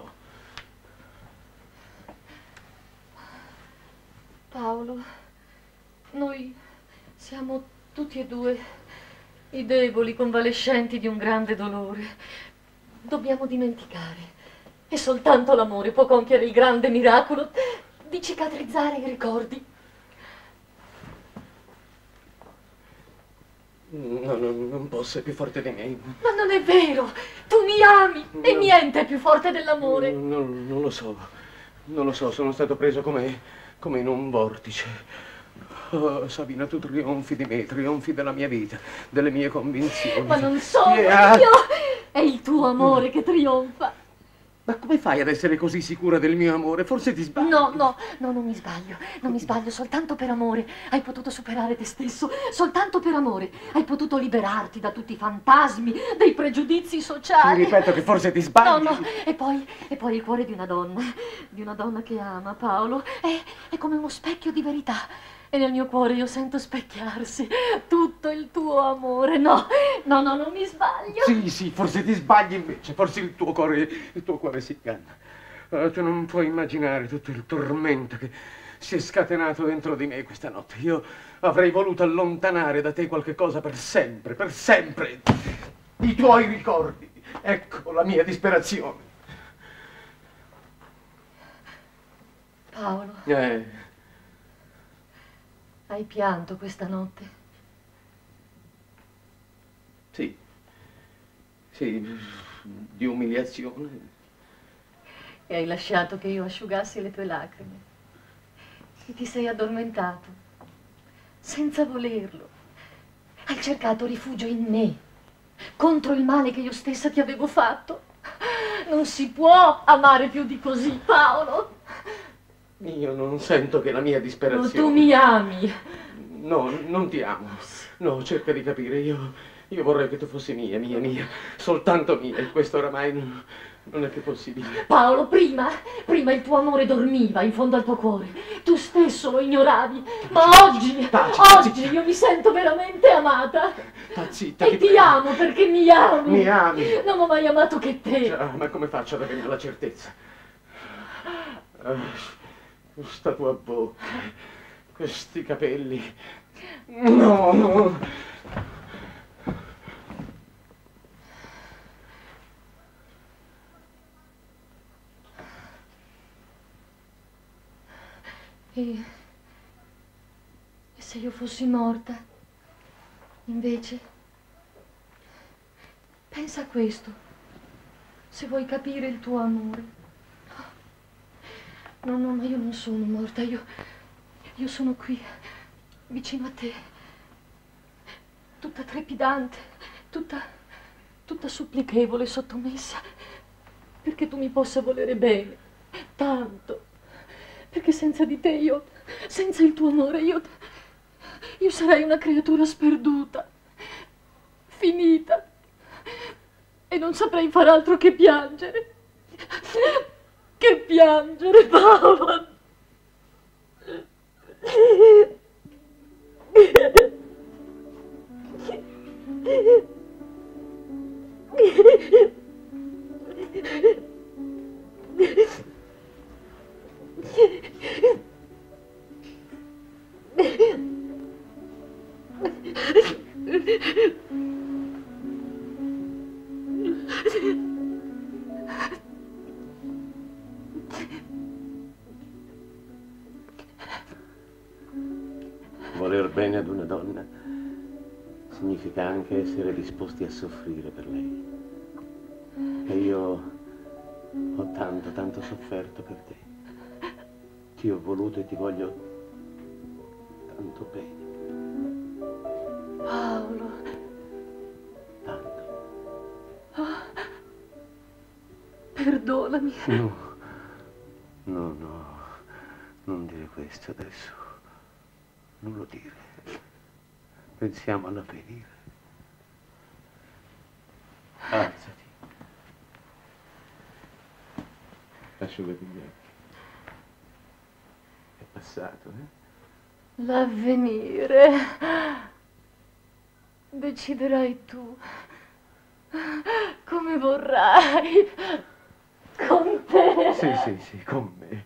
Paolo, noi siamo tutti e due i deboli convalescenti di un grande dolore. Dobbiamo dimenticare. E soltanto l'amore può compiere il grande miracolo di cicatrizzare i ricordi. No, non posso, è più forte di me. Ma non è vero! Tu mi ami e niente è più forte dell'amore. Non lo so, sono stato preso come in un vortice. Oh, Sabina, tu trionfi di me, trionfi della mia vita, delle mie convinzioni. Ma non sono io! È il tuo amore che trionfa. Ma come fai ad essere così sicura del mio amore? Forse ti sbagli. No, non mi sbaglio, soltanto per amore hai potuto superare te stesso, soltanto per amore hai potuto liberarti da tutti i fantasmi, dei pregiudizi sociali. Ti ripeto che forse ti sbagli. No, e poi il cuore di una donna che ama, Paolo, è come uno specchio di verità. E nel mio cuore io sento specchiarsi tutto il tuo amore. No, non mi sbaglio. Sì, forse ti sbagli invece, forse il tuo cuore si inganna. Tu non puoi immaginare tutto il tormento che si è scatenato dentro di me questa notte. Io avrei voluto allontanare da te qualche cosa per sempre, per sempre. I tuoi ricordi. Ecco la mia disperazione. Paolo. Hai pianto questa notte? Sì. Sì, di umiliazione. E hai lasciato che io asciugassi le tue lacrime. E ti sei addormentato, senza volerlo. Hai cercato rifugio in me, contro il male che io stessa ti avevo fatto. Non si può amare più di così, Paolo. Io non sento che la mia disperazione... No, tu mi ami. No, non ti amo. No, cerca di capire. Io vorrei che tu fossi mia, soltanto mia. E questo oramai non è più possibile. Paolo, prima il tuo amore dormiva in fondo al tuo cuore. Tu stesso lo ignoravi. Ma oggi io mi sento veramente amata. Zitta, e ti amo perché mi ami. Mi ami. Non ho mai amato che te. Già, ma come faccio ad avere la certezza? Questa tua bocca, questi capelli. No. E se io fossi morta, invece? Pensa a questo, se vuoi capire il tuo amore. No, ma io non sono morta, io sono qui, vicino a te, tutta trepidante, tutta supplichevole, sottomessa, perché tu mi possa volere bene, tanto, perché senza di te senza il tuo amore, io sarei una creatura sperduta, finita, e non saprei far altro che piangere. Che piangere, Paolo! Voler bene ad una donna significa anche essere disposti a soffrire per lei. E io ho tanto sofferto per te. Ti ho voluto e ti voglio tanto bene. Paolo. Tanto. Oh, perdonami. No, non dire questo adesso. Non lo dire. Pensiamo all'avvenire. Alzati. Asciugati gli occhi. È passato, eh? L'avvenire. Deciderai tu. Come vorrai. Con te. Sì, con me.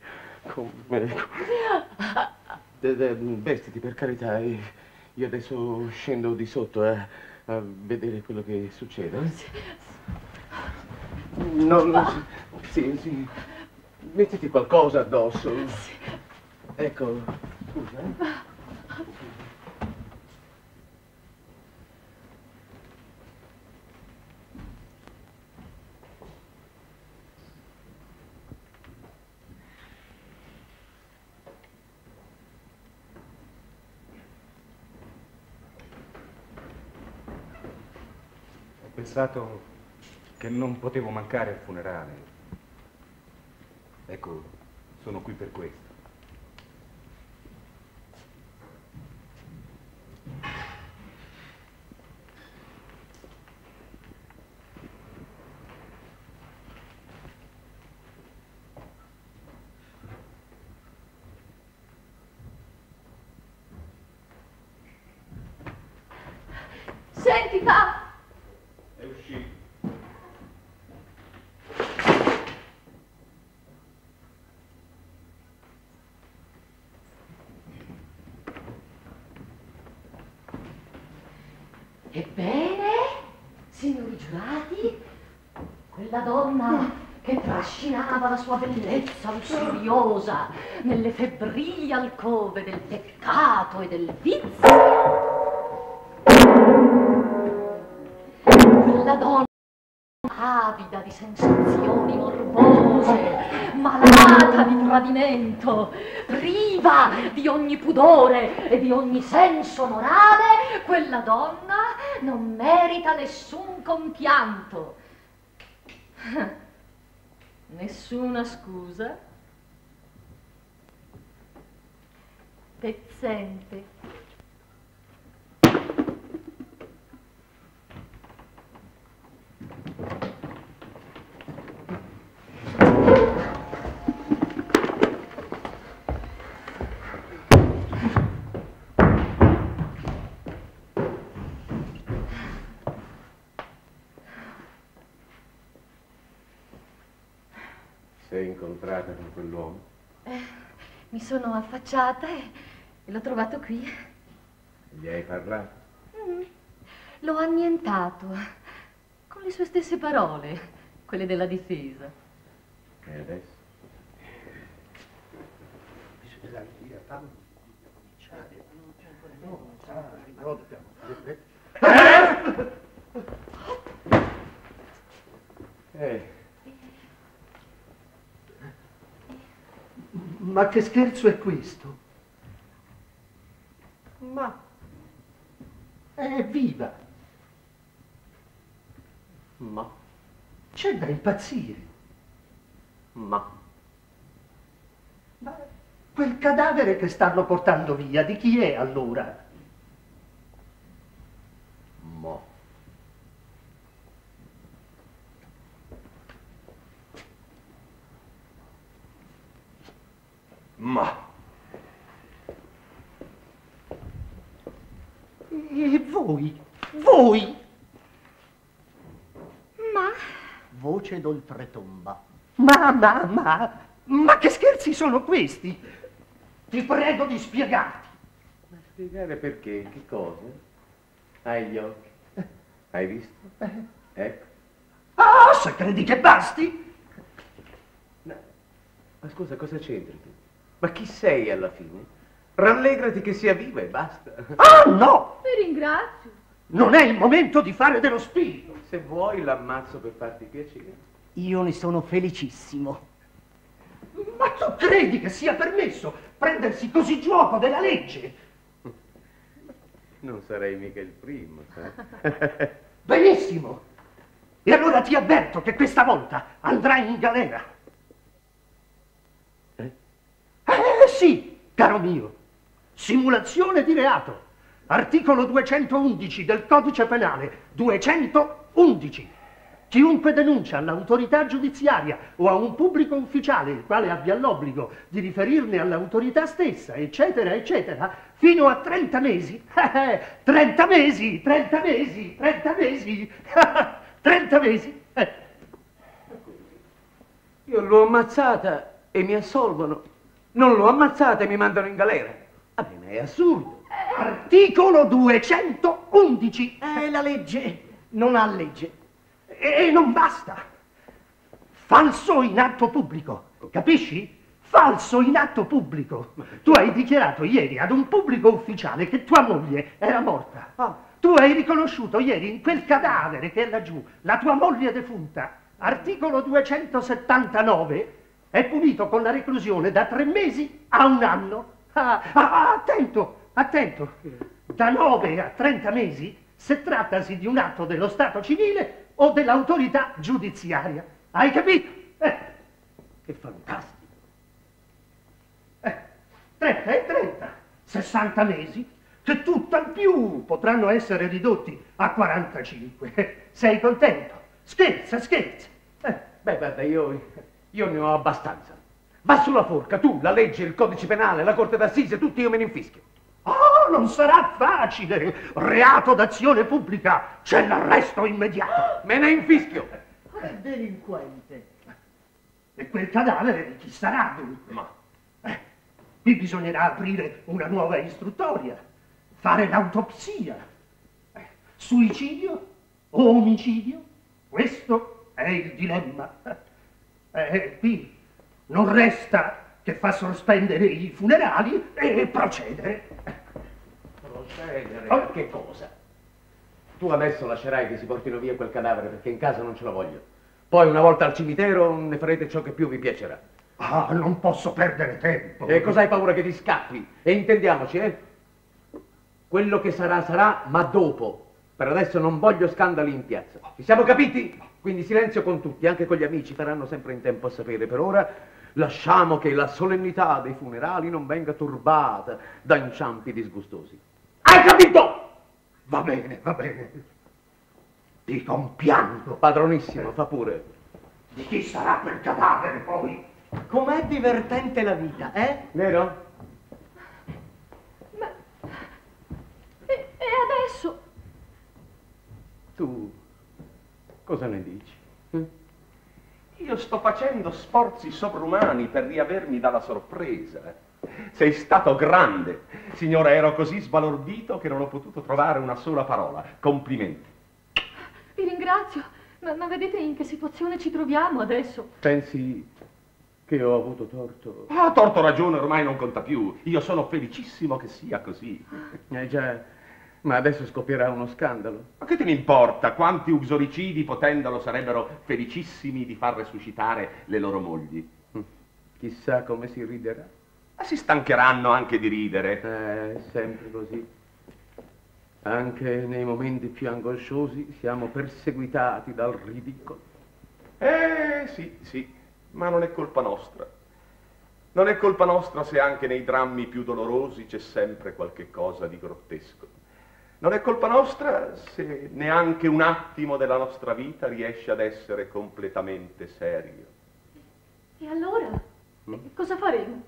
Vestiti, per carità, io adesso scendo di sotto a vedere quello che succede. No, sì. Mettiti qualcosa addosso. Ecco, scusa. Ho pensato che non potevo mancare al funerale. Ecco, sono qui per questo. Senti, papà! È uscito. Ebbene, signori giurati, quella donna che trascinava la sua bellezza lussuriosa nelle febbrili alcove del peccato e del vizio, quella donna avida di sensazioni morbose, malata di tradimento, priva di ogni pudore e di ogni senso morale, quella donna non merita nessun compianto, nessuna scusa, pezzente. Sei incontrata con quell'uomo? Mi sono affacciata e l'ho trovato qui. Gli hai parlato? L'ho annientato con le sue stesse parole, quelle della difesa. E adesso? Bisogna dire a cominciare. No, dobbiamo fare. Ma che scherzo è questo? Ma è viva. Ma c'è da impazzire. Ma quel cadavere che stanno portando via, di chi è allora? Ma e voi? Ma voce d'oltretomba. Ma che scherzi sono questi? Ti prego di spiegarti. Ma spiegare perché? Che cosa? Hai gli occhi? Hai visto? Ecco. Ah, se credi che basti? No. Ma scusa, cosa c'entri tu? Ma chi sei alla fine? Rallegrati che sia viva e basta. Ah, no! Ti ringrazio. Non è il momento di fare dello spirito. Se vuoi l'ammazzo per farti piacere. Io ne sono felicissimo. Ma tu credi che sia permesso prendersi così gioco della legge? Non sarei mica il primo, sai? Benissimo. E allora ti avverto che questa volta andrai in galera. Sì, caro mio. Simulazione di reato. Articolo 211 del Codice Penale. 211. Chiunque denuncia all'autorità giudiziaria o a un pubblico ufficiale il quale abbia l'obbligo di riferirne all'autorità stessa, eccetera, eccetera, fino a 30 mesi. 30 mesi, 30 mesi, 30 mesi, 30 mesi. Io l'ho ammazzata e mi assolvono. Non l'ho ammazzata e mi mandano in galera. Vabbè, ma è assurdo. Articolo 211. La legge non ha legge. E non basta. Falso in atto pubblico, capisci? Falso in atto pubblico. Tu hai dichiarato ieri ad un pubblico ufficiale che tua moglie era morta. Tu hai riconosciuto ieri in quel cadavere che è laggiù la tua moglie defunta. Articolo 279 è punito con la reclusione da 3 mesi a 1 anno. Attento, attento. Da 9 a 30 mesi se trattasi di un atto dello Stato civile o dell'autorità giudiziaria. Hai capito? Che fantastico. 30 e 30, 60 mesi, che tutt'al più potranno essere ridotti a 45. Sei contento? Scherza, scherza. Beh, guarda, io ne ho abbastanza. Va sulla forca, tu, la legge, il codice penale, la corte d'assise, tutti io me ne infischio. Oh, non sarà facile! Reato d'azione pubblica, c'è l'arresto immediato. Me ne infischio. Delinquente. E quel cadavere di chi sarà dunque? Ma qui bisognerà aprire una nuova istruttoria, fare l'autopsia, Suicidio o omicidio? Questo è il dilemma. Qui non resta che far sospendere i funerali e procedere. Procedere? A che cosa? Tu adesso lascerai che si portino via quel cadavere perché in casa non ce lo voglio. Poi una volta al cimitero ne farete ciò che più vi piacerà. Ah, non posso perdere tempo. E cos'hai paura che ti scappi? E intendiamoci, Quello che sarà, sarà, ma dopo. Per adesso non voglio scandali in piazza. Ci siamo capiti? Quindi silenzio con tutti, anche con gli amici, faranno sempre in tempo a sapere. Per ora lasciamo che la solennità dei funerali non venga turbata da inciampi disgustosi. Hai capito? Va bene, va bene. Ti compiango. Padronissimo, fa pure. Di chi sarà quel cadavere poi? Com'è divertente la vita, Vero? E adesso? Tu cosa ne dici? Io sto facendo sforzi sovrumani per riavermi dalla sorpresa. Sei stato grande. Signora, ero così sbalordito che non ho potuto trovare una sola parola. Complimenti. Vi ringrazio, ma vedete in che situazione ci troviamo adesso? Pensi che ho avuto torto? Ah, torto ragione, ormai non conta più. Io sono felicissimo che sia così. Già, ma adesso scoppierà uno scandalo. Ma che te ne importa? Quanti uxoricidi, potendolo, sarebbero felicissimi di far resuscitare le loro mogli? Chissà come si riderà. Ma si stancheranno anche di ridere. È sempre così. Anche nei momenti più angosciosi siamo perseguitati dal ridicolo. Sì, ma non è colpa nostra. Non è colpa nostra se anche nei drammi più dolorosi c'è sempre qualche cosa di grottesco. Non è colpa nostra se neanche un attimo della nostra vita riesce ad essere completamente serio. E allora? Cosa faremo?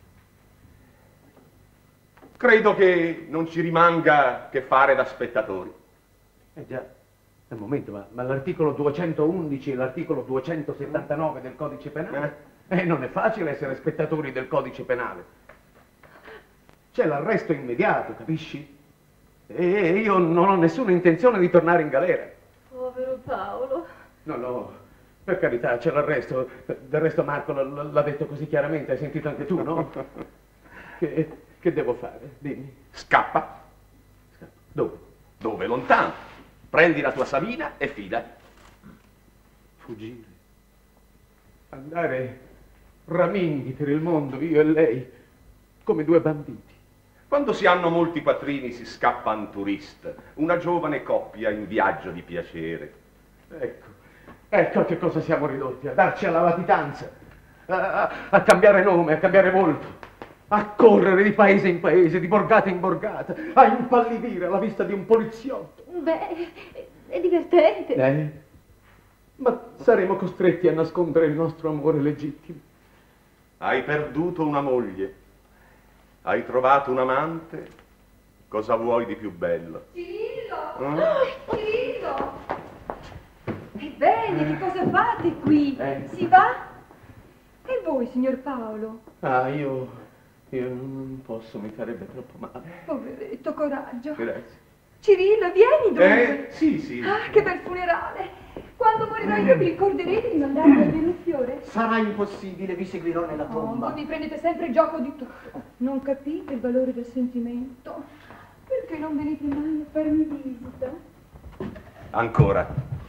Credo che non ci rimanga che fare da spettatori. Già, un momento, ma l'articolo 211 e l'articolo 279 del Codice Penale? Non è facile essere spettatori del Codice Penale. C'è l'arresto immediato, capisci? E io non ho nessuna intenzione di tornare in galera. Povero Paolo. No, per carità, c'è l'arresto. Del resto Marco l'ha detto così chiaramente, hai sentito anche tu, no? Che devo fare? Dimmi. Scappa. Dove? Dove? Lontano. Prendi la tua Sabina e fila. Fuggire. Andare raminghi per il mondo, io e lei, come due banditi. Quando si hanno molti quattrini si scappa un turista, una giovane coppia in viaggio di piacere. Ecco a che cosa siamo ridotti, a darci alla latitanza, a cambiare nome, a cambiare volto, a correre di paese in paese, di borgata in borgata, a impallidire alla vista di un poliziotto. Beh, è divertente. Ma saremo costretti a nascondere il nostro amore legittimo. Hai perduto una moglie, hai trovato un amante, cosa vuoi di più bello? Cirillo! Cirillo! Ebbene, che cosa fate qui? Si va? E voi, signor Paolo? Io non posso, mi farebbe troppo male. Poveretto, coraggio. Grazie. Cirillo, vieni dunque. Sì. Ah, che bel funerale. Quando morirò io vi ricorderete di mandarmi almeno un fiore? Sarà impossibile, vi seguirò nella tomba. Voi mi prendete sempre gioco di tutto. Non capite il valore del sentimento. Perché non venite mai a farmi visita? Ancora.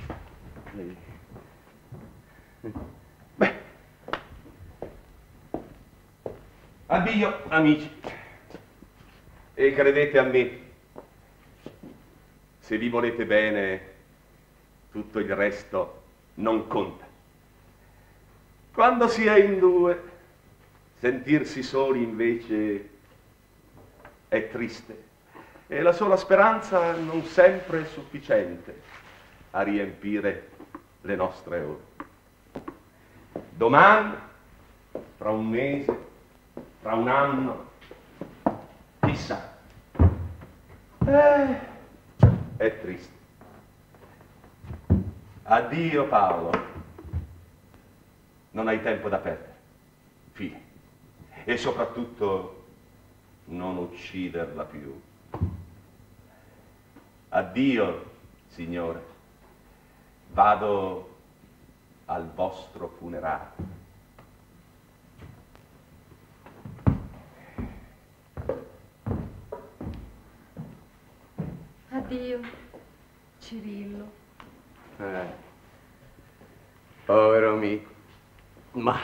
Beh. Addio, amici. E credete a me, se vi volete bene, tutto il resto non conta. Quando si è in due, sentirsi soli invece è triste e la sola speranza non sempre è sufficiente a riempire le nostre ore. Domani, fra un mese, fra un anno, chissà. È triste. Addio Paolo, non hai tempo da perdere, fine. E soprattutto non ucciderla più. Addio Signore, vado al vostro funerale. Addio, Cirillo. Povero amico. Ma...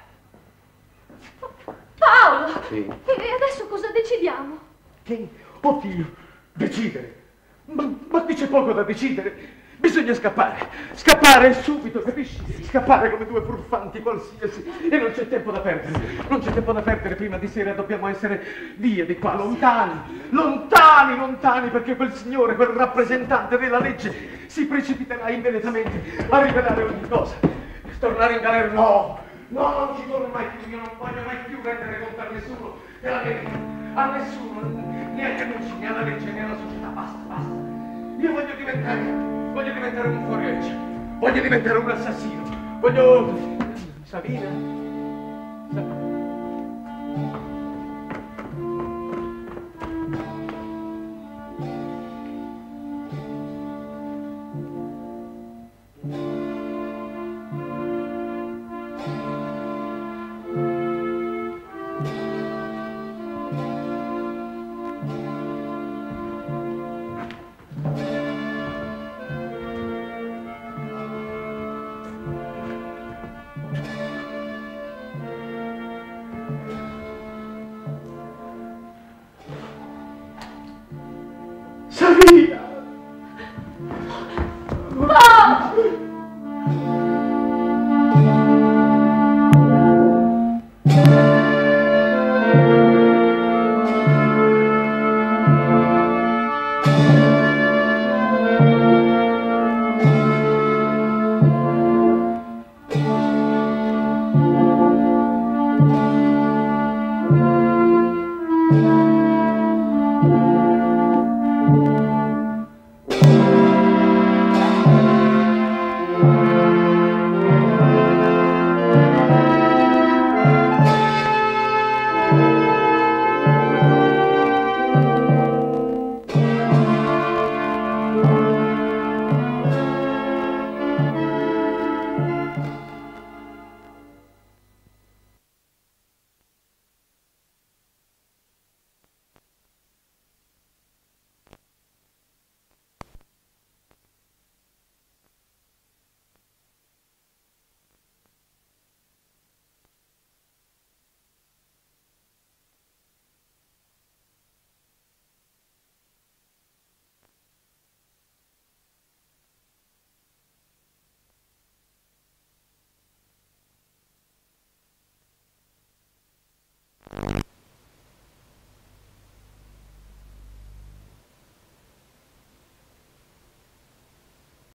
Paolo! Sì. E adesso cosa decidiamo? Che? Oddio, decidere. Ma qui c'è poco da decidere. Bisogna scappare. Scappare subito, capisci? Scappare come due furfanti qualsiasi. E non c'è tempo da perdere. Non c'è tempo da perdere prima di sera. Dobbiamo essere via di qua, lontani. Lontani, lontani, perché quel signore, quel rappresentante della legge si precipiterà immediatamente a rivelare ogni cosa. Tornare in galera, no. No, non ci torno mai più. Io non voglio mai più rendere conto a nessuno della verità. A nessuno. Né agli amici, né alla legge, né alla società. Basta, basta. Io voglio diventare un fuorilegge, voglio diventare un assassino, voglio... Sabina? Sabina!